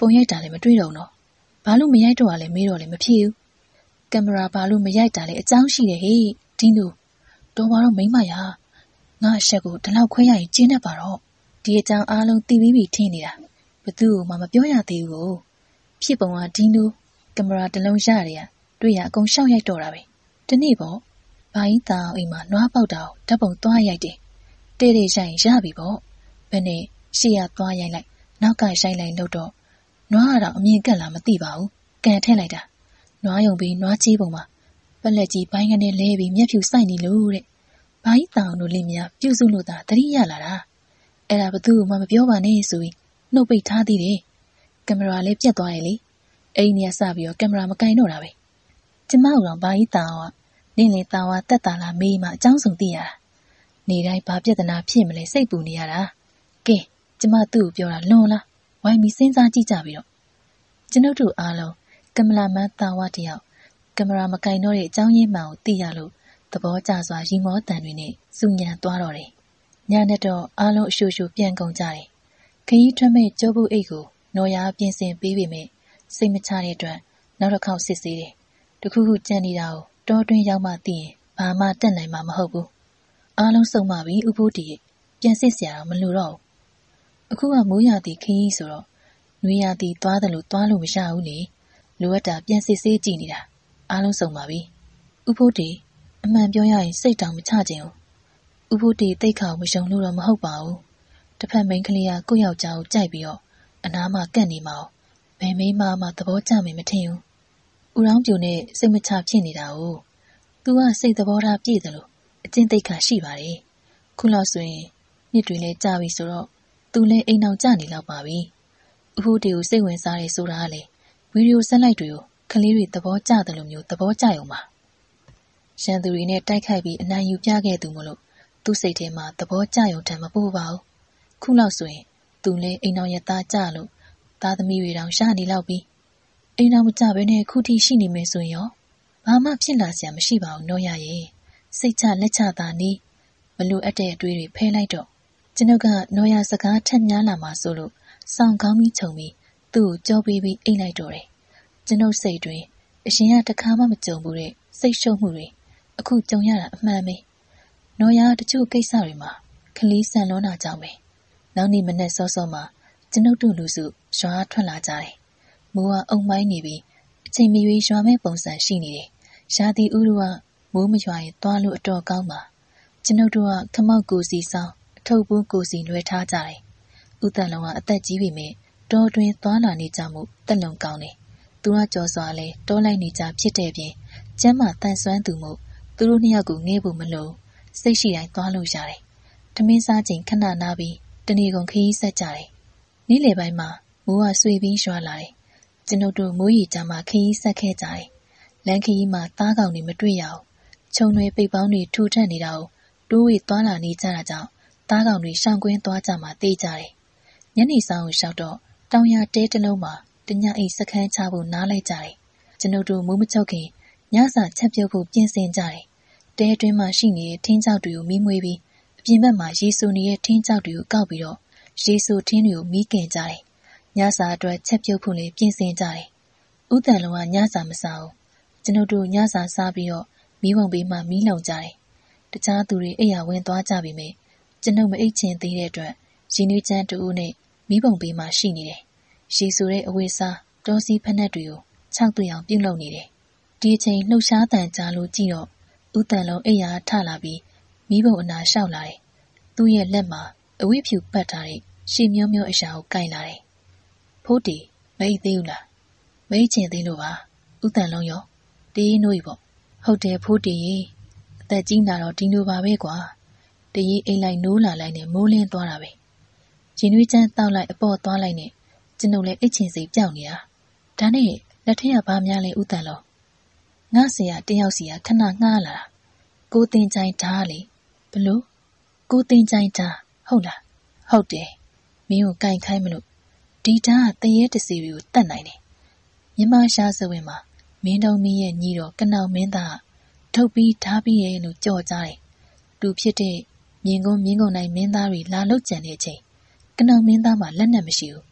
ပုံရိုက်တာလည်းမတွေ့တော့တော့ဘာလို့မရိုက်တော့ရလဲမေးတော့လည်းမဖြစ်ဘူးကင်မရာဘာလို့မရိုက်တာလဲအကြောင်းရှိတယ်ဟေ့ဒီလိုတော်ပါတော့မိမရငါအချက်ကိုဒီလောက်ခွဲရရင်ကျင်းတတ်ပါတော့ဒီအကြောင်းအားလုံးသိပြီးပြီထင်နေတာဘသူ့ကိုမှမပြောရသေးဘူးကိုဖြစ်ပုံကဒီလိုကင်မရာတစ်လုံးရရတွေ့ရအကုန်ရှောက်ရိုက်တော့တာပဲဒီနေ့ပေါ့ဘာကြီးတောင်အိမ်မှာနွားပေါက်တာဓာတ်ပုံသွားရိုက်တယ်တဲ့ရိုက်ရင်ရပြီပေါ့ဘယ်နဲ့ရှေ့ရသွားရိုက်လိုက်နောက်ကရိုက်လိုက်လို့တော့နွားကတော့အမြင်ကက်လာမသိပါဘူးကန်ထည့်လိုက်တာနွားယုံပြီးနွားချီးပုံမှာပလက်ကြီးဘိုင်းကနေလဲပြီးမျက်ဖြူစိုက်နေလို့တဲ့ဘာကြီးတောင်တို့လင်းများပြုစုလို့သာတတိရလာတာအဲ့ဒါဘသူ့မှမပြောပါနဲ့ဆိုပြီးနှုတ်ပိတ်ထားသေးတယ်ကင်မရာလေးပြတ်သွားရဲ့လေအဲ့ဒီနေရာစပြီးတော့ကင်မရာမကင်တော့တာပဲကျမတို့တော့ဘာကြီးတောင်ကနင်းလေတောင်ကတက်တာလားမေးမှအကြောင်းစုံသိရတာနေတိုင်းဘာပြဿနာဖြစ်မလဲစိတ်ပူနေရတာကဲကျမသူ့ကိုပြောတာလွန်လားဝိုင်းပြီးစဉ်းစားကြည့်ကြပြီးတော့ကျွန်ုပ်တို့အားလုံးကင်မရာမန်တာဝတယောက်ကင်မရာမကင်တော့တဲ့အကြောင်းရင်းမှန်ကိုသိရလို့သဘောကျစွာရီမောတန်တွေနဲ့စူညံသွားတော့တယ်ညနေတော့အားလုံးအရှူရှူပြန်ကုန်ကြတယ်ခရီးထွက်မဲ့ကျိုးပုတ်အိတ်ကိုနော်ရပြင်ဆင်ပေးပေမဲ့စိတ်မချတဲ့အတွက်နောက်တစ်ခေါက်စစ်ဆေးတယ်တခုခုကြံနေတာကိုတောတွင်းရောက်မှသိရင်ဘာမှတက်နိုင်မှာမဟုတ်ဘူးအားလုံးစုံမပြီးဥဖိုးတီပြန်စစ်စရာတော့မလိုတော့ဘူးအခုကမိုးရသည်ခရီးဆိုတော့နွေရသည်သွားတယ်လို့သွားလို့မရဘူးလေလိုအပ်တာပြန်စစ်ဆေးကြည့်နေတာအားလုံးစုံပါပြီဥဖိုးတီအမှန်ပြောရရင်စိတ်တောင်မချခြင်းဘူးဥဖိုးတီတိတ်ခါမရှုံလို့တော့မဟုတ်ပါဘူးတစ်ဖက်မိန်းကလေးကကိုယ့်ယောက်ျားကိုကြိုက်ပြီးတော့အနားမှာကန့်နေမှာဘယ်မိန်းမမှသဘောကျမယ်မထင်ဘူးဦးရောင်းပြူနဲ့စိတ်မချဖြစ်နေတာကိုသူကစိတ်သဘောထားပြည့်တယ်လို့အကျင့်တိတ်ခါရှိပါတယ်ခုလောက်ဆိုရင်နှစ်တွေလည်းကြာပြီဆိုတော့သူလည်းအိမ်အောင်ကြနေလောက်ပါပြီဥဖိုးတီကိုစိတ်ဝင်စားတယ်ဆိုတာကလေဗီဒီယိုဆက်လိုက်တွေကိုကလေးတွေသဘောကျတယ်လို့မျိုးသဘောကျရုံပါရန်သူတွေနဲ့တိုက်ခိုက်ပြီးအနိုင်ယူပြခဲ့သူမလို့သူ့စိတ်ထဲမှာသဘောကျရုံထံမပို့ပါဘူးခုလောက်ဆိုရင်သူလည်းအိမ်အောင်ရသားကြလို့သားသမီးတွေတောင်ရှာနေလောက်ပြီးအိမ်အောင်မကြဘဲနဲ့ခုထိရှိနေမယ်ဆိုရင်ရောဘာမှဖြစ်လာစရာမရှိပါဘူးနော်ရရဲ့စိတ်ချလက်ချသာနေမလိုအပ်တဲ့အတွေးတွေဖဲလိုက်တော့ကျွန်ုပ်ကနော်ရစကားထက်များလာမှဆိုလို့စောင့်ကောင်းပြီးခြုံပြီးသူ့ကိုကြောပေးပြီးအိတ်လိုက်တော့တယ်ကျွန်ုပ်စိတ်တွင်အရှင်ကတခါမှမကြုံဘူးတဲ့စိတ်ရှုပ်မှုတွေအခုကြုံရတာအမှန်ပဲနော်ရတချို့ကိစ္စတွေမှာခလေးဆန်လွန်းတာကြောင့်ပဲနောက်နေ့မနေ့စောစောမှာကျွန်ုပ်တို့လူစုရွာထွက်လာကြတယ်မိုးကအုံမိုင်းနေပြီးအချိန်မရွေးရွာမဲ့ပုံစံရှိနေတယ်ရာသီဥတုကမိုးမရွာရင်သွားလို့အတော်ကောင်းပါကျွန်ုပ်တို့ကခမောက်ကိုစီဆောင်အထုပ်ပိုးကိုစီလွှဲထားကြတယ်ဥတန်လုံးကအသက်ကြီးပေမဲ့တောတွင်သွားလာနေကြမှုတက်လုံကောင်းတယ်သူကကြော်စွာလဲတောလိုက်နေကြဖြစ်တဲ့ပြင်ကျမ်းမာတန်ဆွမ်းသူမို့သူတို့နှစ်ယောက်ကိုငဲ့ဖို့မလိုစိတ်ရှိတိုင်းသွားလို့ရတယ်ထမင်းစားချိန်ခဏနားပြီးတနေ့ကုန်ခရီးဆက်ကြတယ်နေ့လယ်ပိုင်းမှာမိုးကဆွေပြီးရွာလာတယ်ကျွန်ုပ်တို့မိုးရီကြားမှာခရီးဆက်ခဲ့ကြတယ်လမ်းခရီးမှာသားကောင်တွေမတွေ့ရအောင်ခြုံတွေပိတ်ပေါင်းတွေထူထပ်နေတာကိုတိုးဝေသွားလာနေကြတာကြောင့်သားကောင်တွေရှောင်ကွင်းသွားကြမှာတေးကြတယ်ညနေဆောင်ကိုလျှောက်တော့တောင်ရတဲတစ်လုံးမှာတညအိတ်စခန်းချဖို့နားလိုက်ကြတယ်ကျွန်ုပ်တို့မိုးမချုပ်ခင်ညစာချက်ပြုတ်ဖို့ပြင်ဆင်ကြတယ်တဲအတွင်းမှာရှိနေတဲ့ထင်းကြောက်တွေကိုမီးမွေးပြီးအပြင်ဘက်မှာရေဆူနေတဲ့ထင်းကြောက်တွေကိုကောက်ပြီးတော့ရေဆူထင်းတွေကိုမီးကင်ကြတယ်ညစာအတွက်ချက်ပြုတ်ဖို့လည်းပြင်ဆင်ကြတယ်ဥတန်လုံးကညစာမစားဘူးကျွန်ုပ်တို့ညစာစားပြီးတော့မီးပုံပေးမှမီးလုံကြတယ်တခြားသူတွေအိယာဝင်သွားကြပြီမယ်ကျွန်ုပ်မအိတ်ချင်သေးတဲ့အတွက်ရင်းနှီးချမ်းတူဦးနဲ့မီးပုံပေးမှရှိနေတယ်ရေဆူတဲ့အဝိစားတောစီဖက်နှက်တွေကိုခြောက်သွေးအောင်ပြုတ်လုပ်နေတယ်ဒီအချိန်လှုပ်ရှားတန်ကြားလို့ကြည့်တော့ဥတန်လုံးအိယာထလာပြီးမီးပုံအနာလျှောက်လာတယ်သူ့ရဲ့လက်မှာအဝိဖြူပတ်ထားတဲ့ရှည်မျိုးမျိုးအရာကိုကိုင်လာတယ်ဖိုးတီမအိတ်သေးဘူးလားမအိတ်ချင်သေးလို့ပါဥတန်လုံးရောတေးနိုးကြီးပေါ့ဟုတ်တယ်ဖိုးတီအသက်ကြီးလာတော့ဒီလိုပါပဲကွာတရေအိတ်လိုက်နိုးလာလိုက်နဲ့မိုးလင်းသွားတာပဲရင်နွေးချမ်းတောက်လိုက်အပေါ်သွားလိုက်နဲ့ကျွန်ုပ်လည်းအိတ်ချင်စိတ်ပြောက်နေတာဒါနဲ့လက်ထက်ကဘာများလဲဥတန်လုံးငါဆရာတယောက်စီကခဏငှားလာတာကိုတင်ချိုင်ဓားလေဘလို့ကိုတင်ချိုင်ဓားဟုတ်လားဟုတ်တယ်မင်းကိုကင်ခိုင်းမလို့ဒီဓားကတရေတစီကိုတတ်နိုင်တယ်မြမရှားစဝင်းမှာမင်းတော်မင်းရဲ့ညီတော်ကနောင်မင်းသားထုတ်ပြီးဓားပြီးရဲ့လို့ကြော်ကြတယ်သူဖြစ်တဲ့မြင်းကုန်းနိုင်မင်းသားတွေလာလုတ်ကြံတဲ့အချိန်ကနောင်မင်းသားမှာလက်နက်မရှိဘူး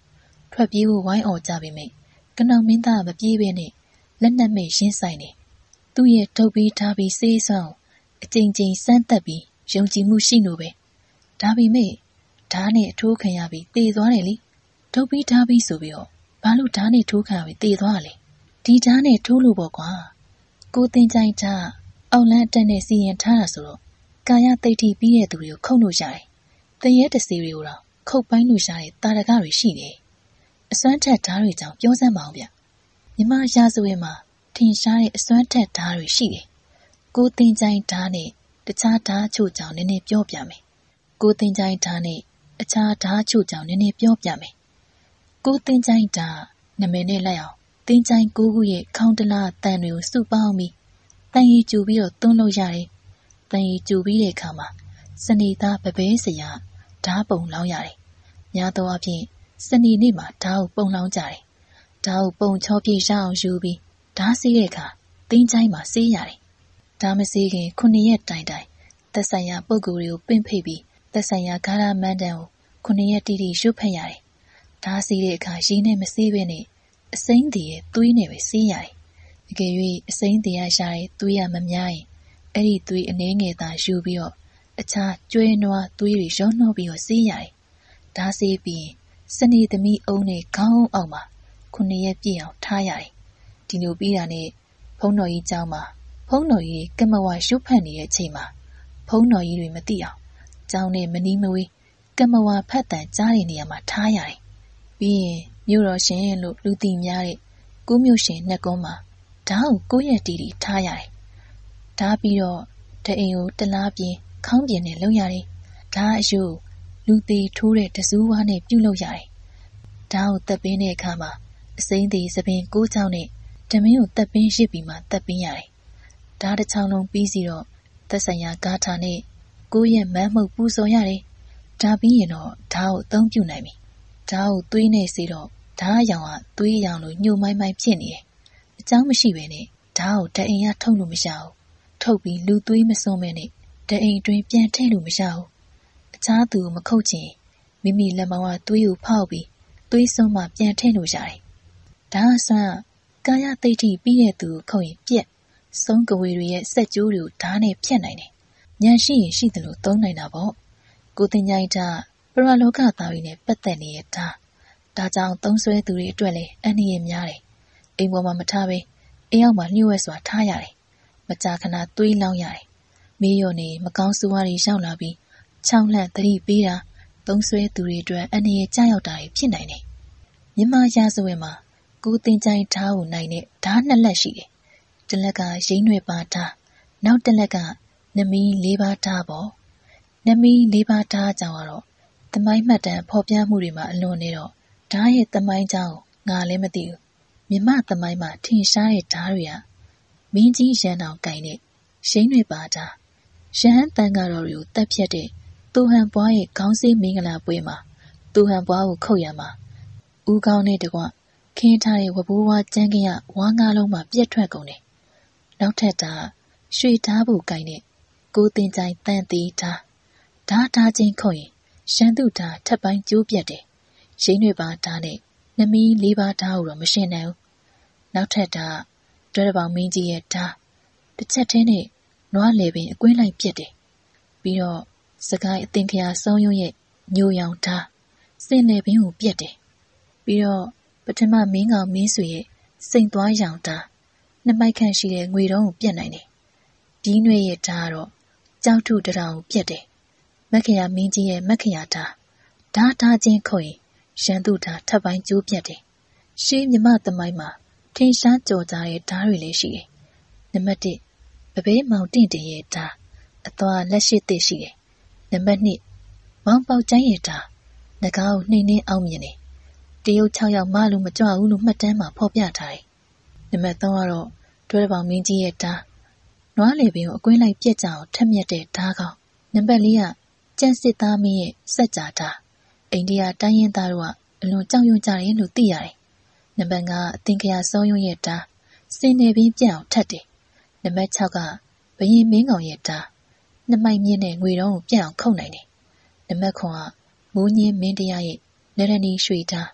ထွက်ပြေးဖို့ဝိုင်းអော်ကြပေမယ့်ကနောင်မင်းသားမပြေးဘဲနဲ့လက်နက်မဲ့ရှင်းဆိုင်နေသူ့ရဲ့ထုတ်ပြီးထားပြီးစေးစွမ်းအကြိမ်ကြိမ်စမ်းသက်ပြီးယုံကြည်မှုရှိလို့ပဲဒါပေမဲ့ဓာတ်နဲ့အထိုးခံရပြီးတေသွားတယ်လေထုတ်ပြီးထားပြီးဆိုပြီးတော့ဘာလို့ဓာတ်နဲ့ထိုးခံရပြီးတေသွားလဲဒီဓာတ်နဲ့ထိုးလို့ပေါ့ကွာကိုတင်ကြိုင်ဓာတ်အောက်လန်းအတက်နဲ့စီရင်ထားတာဆိုတော့ကာယသိဋ္ဌိပြီးတဲ့သူတွေကိုခုတ်လို့ရတယ်တရေတစီတွေကိုတော့ခုတ်ပိုင်းလို့ရတဲ့တာရကတွေရှိတယ်အစွမ်းထက်ဓာတ်တွေကြောင့်ပြောစမ်းပါအောင်ဗျမြမရာဇဝင်မှာထင်ရှားတဲ့အစွမ်းထက်ဓာတ်တွေရှိတယ်ကိုတင်ကြိုင်ဓာတ်နဲ့တခြားဓာတ်ချို့ကြောင့်နည်းနည်းပြောပြမယ်ကိုတင်ကြိုင်ဓာတ်နဲ့အခြားဓာတ်ချို့ကြောင့်နည်းနည်းပြောပြမယ်ကိုတင်ကြိုင်ဓာတ်နာမည်နဲ့လိုက်အောင်တင်ကြိုင်ကိုခုရဲ့ခေါင်းတလားတန်တွေကိုစုပေါင်းပြီးတန်ရီကျူပြီးတော့သွန်းလို့ရတယ်တန်ရီကျူပြီးတဲ့အခါမှာစနေသားပပဲစရာဓာတ်ပုံလောင်းရတယ်များသောအားဖြင့်စနေနေ့မှာဓာတ်ကိုပုံလောင်းကြတယ်ဓာတ်ကိုပုံချောပြေရအောင်ယူပြီးဓာတ်ဆေးတဲ့အခါတင်းချိုင်းမှာဆေးရတယ်ဓာတ်မဆေးခင်9ရက်တိုင်သက်ဆိုင်ရာပုဂ္ဂိုလ်တွေကိုပင့်ဖိတ်ပြီးသက်ဆိုင်ရာဂါရမန္တန်ကို9ရက်တိတိရွတ်ဖက်ရတယ်ဓာတ်ဆေးတဲ့အခါရေနဲ့မဆေးဘဲနဲ့အစိမ်းတည်ရဲ့သွေးနဲ့ပဲဆေးရတယ်အကယ်၍အစိမ်းတည်ရရှာတဲ့သွေးရမများရင်အဲ့ဒီသွေးအနည်းငယ်သာယူပြီးတော့အခြားကျွဲနွားသွေးတွေရောနှောပြီးတော့ဆေးရတယ်ဓာတ်ဆေးပြီးစနေသမီးအုံးနဲ့ခေါင်းအောက်မှာ9ရက်ပြည့်အောင်ထားရတယ်ဒီလိုပြီးတာနဲ့ဘုန်းတော်ကြီးကျောင်းမှာဘုန်းတော်ကြီးကမဝရွတ်ဖတ်နေတဲ့အချိန်မှာဘုန်းတော်ကြီးတွေမသိအောင်ကျောင်းနဲ့မနီးမဝေးကမဝဖတ်တန်ကြားတဲ့နေရာမှာထားရတယ်ပြီးရင်မြို့တော်ရှင်လို့လူသိများတဲ့ကိုမြို့ရှင်နှစ်ကုန်းမှာဓာတ်ကို9ရက်တီတီထားရတယ်ဓာတ်ပြီးတော့တအိမ်ကိုတလားပြင်းခေါင်းပြင်းနဲ့လုပ်ရတယ်ဓာတ်အယုလူသေးထိုးတဲ့တစူးဝါးနဲ့ပြုတ်လုပ်ရတယ်ဓာတ်ကိုတက်ပင်းတဲ့အခါမှာအစိမ့်သေးသပင်9ချောင်းနဲ့ဓမင်းကိုတက်ပင်းရစ်ပြီးမှတက်ပင်းရတယ်ဓာတ်တစ်ချောင်းလုံးပြီးစီတော့သက်ဆိုင်ရာဂါထာနဲ့9ရက်မန်းမှုတ်ပူဇော်ရတယ်ဓာတ်ပြီးရင်တော့ဓာတ်ကိုအသုံးပြုနိုင်ပြီဓာတ်ကိုသွေးနဲ့စေတော့ဓာတ်အရောင်ကသွေးအရောင်လိုညှို့မိုင်းမိုင်းဖြစ်နေတယ်အကြောင်းမရှိပဲနဲ့ဓာတ်ကိုတအိမ်ရထုတ်လို့မရဘူးထုတ်ပြီးလူသွေးမစွန်းမဲနဲ့တအိမ်အတွင်းပြန်ထည့်လို့မရဘူးအခြားသူမခုတ်ချင်မိမိလက်မောင်းကသွေးကိုဖောက်ပြီးသွေးစွန်းမှပြန်ထည့်လို့ရတယ်ဓာတ်အစွမ်းကာယသိဋ္ဌိပြီးတဲ့သူကိုခုတ်ရင်ပြက်ဆုံးကဝေတွေရဲ့စက်ကြိုးတွေကိုဓာတ်နဲ့ဖြတ်နိုင်တယ်ဉာဏ်ရှိရင်ရှိသလိုသုံးနိုင်တာပေါ့ကိုတင်ကြိုင်ဓာတ်ပရလောကသားတွေနဲ့ပတ်သက်နေတဲ့ဓာတ်ဒါကြောင့်သုံးဆွဲသူတွေအတွက်လည်းအန္တရာယ်များတယ်အိမ်ပေါ်မှာမထားဘဲအိမ်အောက်မှာလျှို့ဝှက်စွာထားရတယ်မကြာခဏသွေးလောင်းရတယ်မေးရော်နေမကောင်းဆိုးဝါးတွေရောက်လာပြီးချောင်းလှန့်သတိပေးတာသုံးဆွဲသူတွေအတွက်အန္တရာယ်ကြောက်တာဖြစ်နိုင်တယ်မြမရာဇဝင်မှာကိုတင်ကြိုင်ဓာတ်ကိုနိုင်တဲ့ဓာတ်2လက်ရှိတယ်တစ်လက်ကရိမ့်ရွယ်ပါဓာတ်နောက်တစ်လက်ကနမီး4ပါးဓာတ်ပေါ့နမီး4ပါးဓာတ်ကြောင့်တော့သမိုင်းမှတ်တမ်းဖော်ပြမှုတွေမှာအလွန်နေတော့ဓာတ်ရဲ့သမိုင်းကြောင်းငါလည်းမသိဘူးမြမသမိုင်းမှာထင်ရှားတဲ့ဓာတ်တွေကမင်းကြီးရန်အောင်ကင်တဲ့ရိမ့်ရွယ်ပါဓာတ်ရဟန်းတန်ဃာတော်တွေကိုတက်ဖြတ်တဲ့တူဟန်ပွားရဲ့ခေါင်းစည်းမင်္ဂလာပွဲမှာတူဟန်ပွားကိုခုတ်ရမှာဦးကောင်းနဲ့တကွခင်းထားတဲ့ဝဘိုးဝါကျန်းကရဝါငါလုံးမှာပြက်ထွက်ကုန်တယ်နောက်ထပ်ဓာတ်ရွှေဓာတ်ဘူးကင်တဲ့ကိုတင်ကြိုင်တန်သေးဓာတ်ဓာတ်ချင်းခုတ်ရင်ရန်သူဓာတ်ထပ်ပိုင်းကျိုးပြတ်တယ်ရိမ့်ရွယ်ပါဓာတ်နဲ့နမီး4ပါးဓာတ်ကိုတော့မရှင်းနိုင်ဘူးနောက်ထပ်ဓာတ်တွဲတပေါင်းမင်းကြီးရဲ့ဓာတ်တစ်ချက်တည်းနဲ့နွားလေပင်အကွင်းလိုက်ပြက်တယ်ပြီးတော့စကိုင်းအသင်္ခရာစောင်းရုံးရဲ့ညိုရောင်ဓာတ်စင်လေပင်ကိုပြက်တယ်ပြီးတော့ပထမမင်းကောင်မင်းဆွေရဲ့စိန်သွားရောင်ဓာတ်2မိုက်ခန့်ရှိတဲ့ငွေတုံးကိုပြက်နိုင်တယ်ဒီနွေရဲ့ဓာတ်ကတော့ကြောက်ထုတရောင်ကိုပြက်တယ်မက္ခရာမင်းကြီးရဲ့မက္ခရာဓာတ်ဓာတ်ချင်းခုတ်ရင်ရန်သူဓာတ်ထပ်ပိုင်းကျိုးပြတ်တယ်ရှေးမြမသမိုင်းမှာထင်ရှားကြော်ကြားတဲ့ဓာတ်တွေလည်းရှိတယ်နံပါတ်1ပပဲမောင်တင့်တင်ရဲ့ဓာတ်အသွားလက်ရှိသစ်ရှိတယ်နံပါတ်2မောင်ပေါက်ကျန်းရဲ့ဓာတ်ငကားကိုနှိမ့်နှင်းအောင်မြင်တယ်တရုတ်6ယောက်မလို့မကြွဘူးလို့မှတ်တမ်းမှာဖော်ပြထားတယ်နံပါတ်3ကတော့တွဲတပေါင်းမင်းကြီးရဲ့ဓာတ်နွားလေပင်ကိုအကွင်းလိုက်ပြက်ကြအောင်ထက်မြက်တဲ့ဓာတ်ကောင်နံပါတ်4ကကျန်းစစ်သားမင်းရဲ့စက်ကြာဓာတ်အိန္ဒိယတိုင်းရင်းသားတို့ကအလွန်ကြောက်ရွံ့ကြတယ်လို့သိရတယ်နံပါတ်5အသင်္ခရာစောရုံးရဲ့ဓာတ်စင်နေပင်ပြက်အောင်ထက်တယ်နံပါတ်6ကဘရင်မင်းကောင်ရဲ့ဓာတ်2မိုက်မြင့်တဲ့ငွေတုံးကိုပြက်အောင်ခုတ်နိုင်တယ်နံပါတ်9ကမိုးညင်းမင်းတရားရဲ့နရဏီရွှေဓာတ်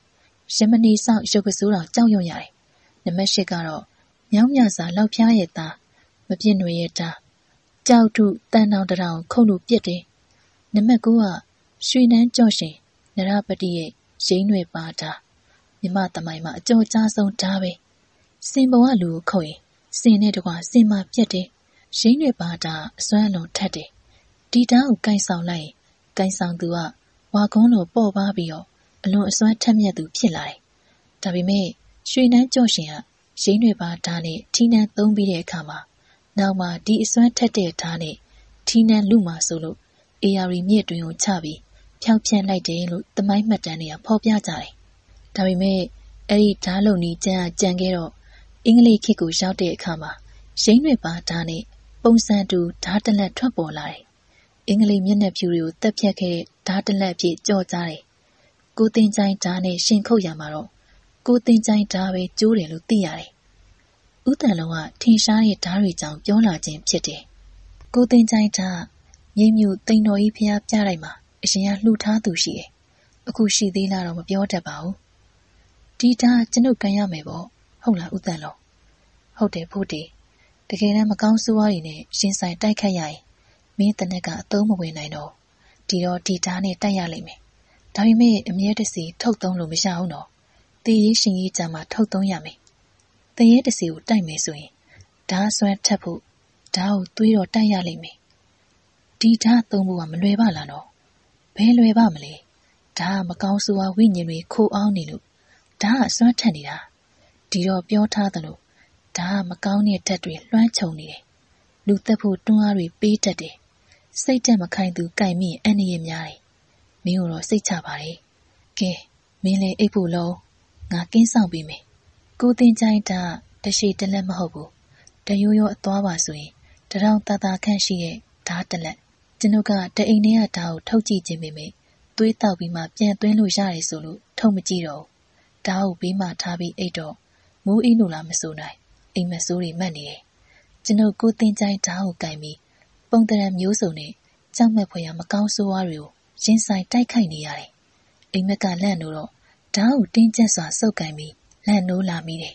ရှင်မနီဆောင်ရုပ်ကစိုးတော်ကြောက်ရွံ့ရတယ်။နံပါတ်၈ကတော့မြောင်းမြစာလောက်ဖျားရဲ့သားမပြည့်နွယ်ရဲ့သားကြောက်ထုတန်တောင်တထောင်ခုန်လို့ပြစ်တယ်။နံပါတ်9ကရွှေနန်းကြော့ရှင်နရပတိရဲ့ရင်းရွယ်ပါတာမြမသမိုင်းမှာအကျော်ကြားဆုံးဓာပဲစင်ဘဝလူကိုခုတ်ရင်စင်နဲ့တကွာစင်မပြတ်တယ်ရင်းရွယ်ပါတာအစွမ်းလုံးထက်တယ်ဒီဓာကိုကိုင်ဆောင်လိုက်ရင်ကိုင်ဆောင်သူကဝါကုန်းလိုပေါ့ပါပြီးတော့အလွန်အစွမ်းထက်မြက်သူဖြစ်လာတယ်ဒါပေမဲ့ရွှေနန်းကြော့ရှင်ကရင်းရွယ်ပါဓာနဲ့ထီးနှံသုံးပြီးတဲ့အခါမှာနောက်မှဒီအစွမ်းထက်တဲ့ဓာနဲ့ထီးနှံလူမှာဆိုလို့အေယာရီမြစ်တွင်ကိုချပြီးဖြောက်ဖြန့်လိုက်တယ်လို့သမိုင်းမှတ်တမ်းတွေကဖော်ပြကြတယ်။ဒါပေမဲ့အဲ့ဒီဓာလုံနီကျန်ခဲ့တော့အင်္ဂလိပ်ခေတ်ကိုရောက်တဲ့အခါမှာရင်းရွယ်ပါဓာနဲ့ပုံစံတူဓာတလက်ထွက်ပေါ်လာတယ်။အင်္ဂလိပ်မျက်နှာဖြူတွေကိုတက်ဖြတ်ခဲ့တဲ့ဓာတလက်အဖြစ်ကြော်ကြားတယ်။ကိုတင်ချိုင်းဓာနဲ့ရှင်ခုတ်ရမှာတော့ကိုတင်ချိုင်းဓာပဲကျိုးတယ်လို့သိရတယ်။ဦးတန်လုံးကထင်ရှားတဲ့ဓာတွေကြောင့်ပြောလာခြင်းဖြစ်တယ်။ကိုတင်ချိုင်းဓာမြိတ်မြို့တိန်တော်ကြီးဖျားပြလိုက်မှာအရင်ကလှူထားသူရှိတယ်။အခုရှိသေးလားတော့မပြောတတ်ပါဘူး။ဒီဓာကျွန်ုပ်ကန်ရမယ်ပေါ့ဟုတ်လားဦးတန်လုံး။ဟုတ်တယ်ဖို့တည်တကယ်တမ်းမကောင်းဆိုးဝါးတွေနဲ့ရှင်ဆိုင်တိုက်ခတ်ရရင်မင်းတနက်ကအသုံးမဝင်နိုင်တော့ဒီတော့ဒီဓာနဲ့တိုက်ရလိမ့်မယ်။ဒါပေမဲ့အမြဲတစေထုတ်သုံးလို့မရအောင်တော့တည်ရေးရှင်ရေးကြမှာထုတ်သုံးရမယ်။တည်ရေးတစေကိုတိုက်မယ်ဆိုရင်ဓာဆွမ်းထပ်ဖို့ဓာကိုသွေးတော့တိုက်ရလိမ့်မယ်။ဒီဓာသုံးဖို့ကမလွယ်ပါလားနော်။ဘယ်လွယ်ပါမလဲ။ဓာမကောင်းဆိုးဝါးဝိညာဉ်တွေခိုးအောင်နေလို့ဓာအစွမ်းထက်နေတာဒီတော့ပြောထားသလိုဓာမကောင်းတဲ့ဓာတ်တွေလွှမ်းခြုံနေတယ်လူသက်ဖို့တွန်းအားတွေပေးတတ်တယ်စိတ်တက်မခိုင်သူကြိုက်မိရင်အန္တရာယ်များတယ်မင်းတို့စိတ်ချပါတယ်ကဲမင်းလည်းအိပ်ဖို့လုံးငါကင်းဆောင်ပေးမယ်ကိုတင်ချိုင်းဓာတရှိတလက်မဟုတ်ဘူးတရိုးရိုးအသွားပါဆိုရင်တရောင်တာတာခန့်ရှိတဲ့ဓာတလက်ကျွန်ုပ်ကတအိမ်ထဲကဓာကိုထုတ်ကြည့်ခြင်းပေမဲ့သွေးတောက်ပြီးမှပြန်သွင်းလို့ရတယ်ဆိုလို့ထုတ်မကြည့်တော့ဓာကိုဘေးမှာထားပြီးအိတ်တော့မိုးအိမ်လို့လားမဆိုနိုင်အိမ်မဆိုးတွေမှတ်နေတယ်ကျွန်ုပ်ကိုတင်ချိုင်းဓာကိုကင်ပြီးပုံတရံမျိုးစုံနဲ့ကြောက်မဲ့ဖွယ်ရမကောင်းဆိုးဝါးတွေကိုရင်ဆိုင်တိုက်ခိုက်နေရတယ်အိမ်မက်ကလန့်လို့တော့ဓာကိုတင်းကျပ်စွာစုပ်ကင်ပြီးလန့်နိုးလာမိတယ်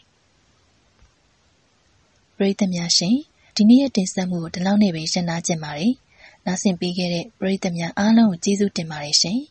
ပရိသတ်များရှင်ဒီနေ့ရဲ့တင်ဆက်မှုကိုဒီလောက်နဲ့ပဲရှင်းနာကြပါရစေနားဆင်ပေးခဲ့တဲ့ပရိသတ်များအားလုံးကိုကျေးဇူးတင်ပါတယ်ရှင်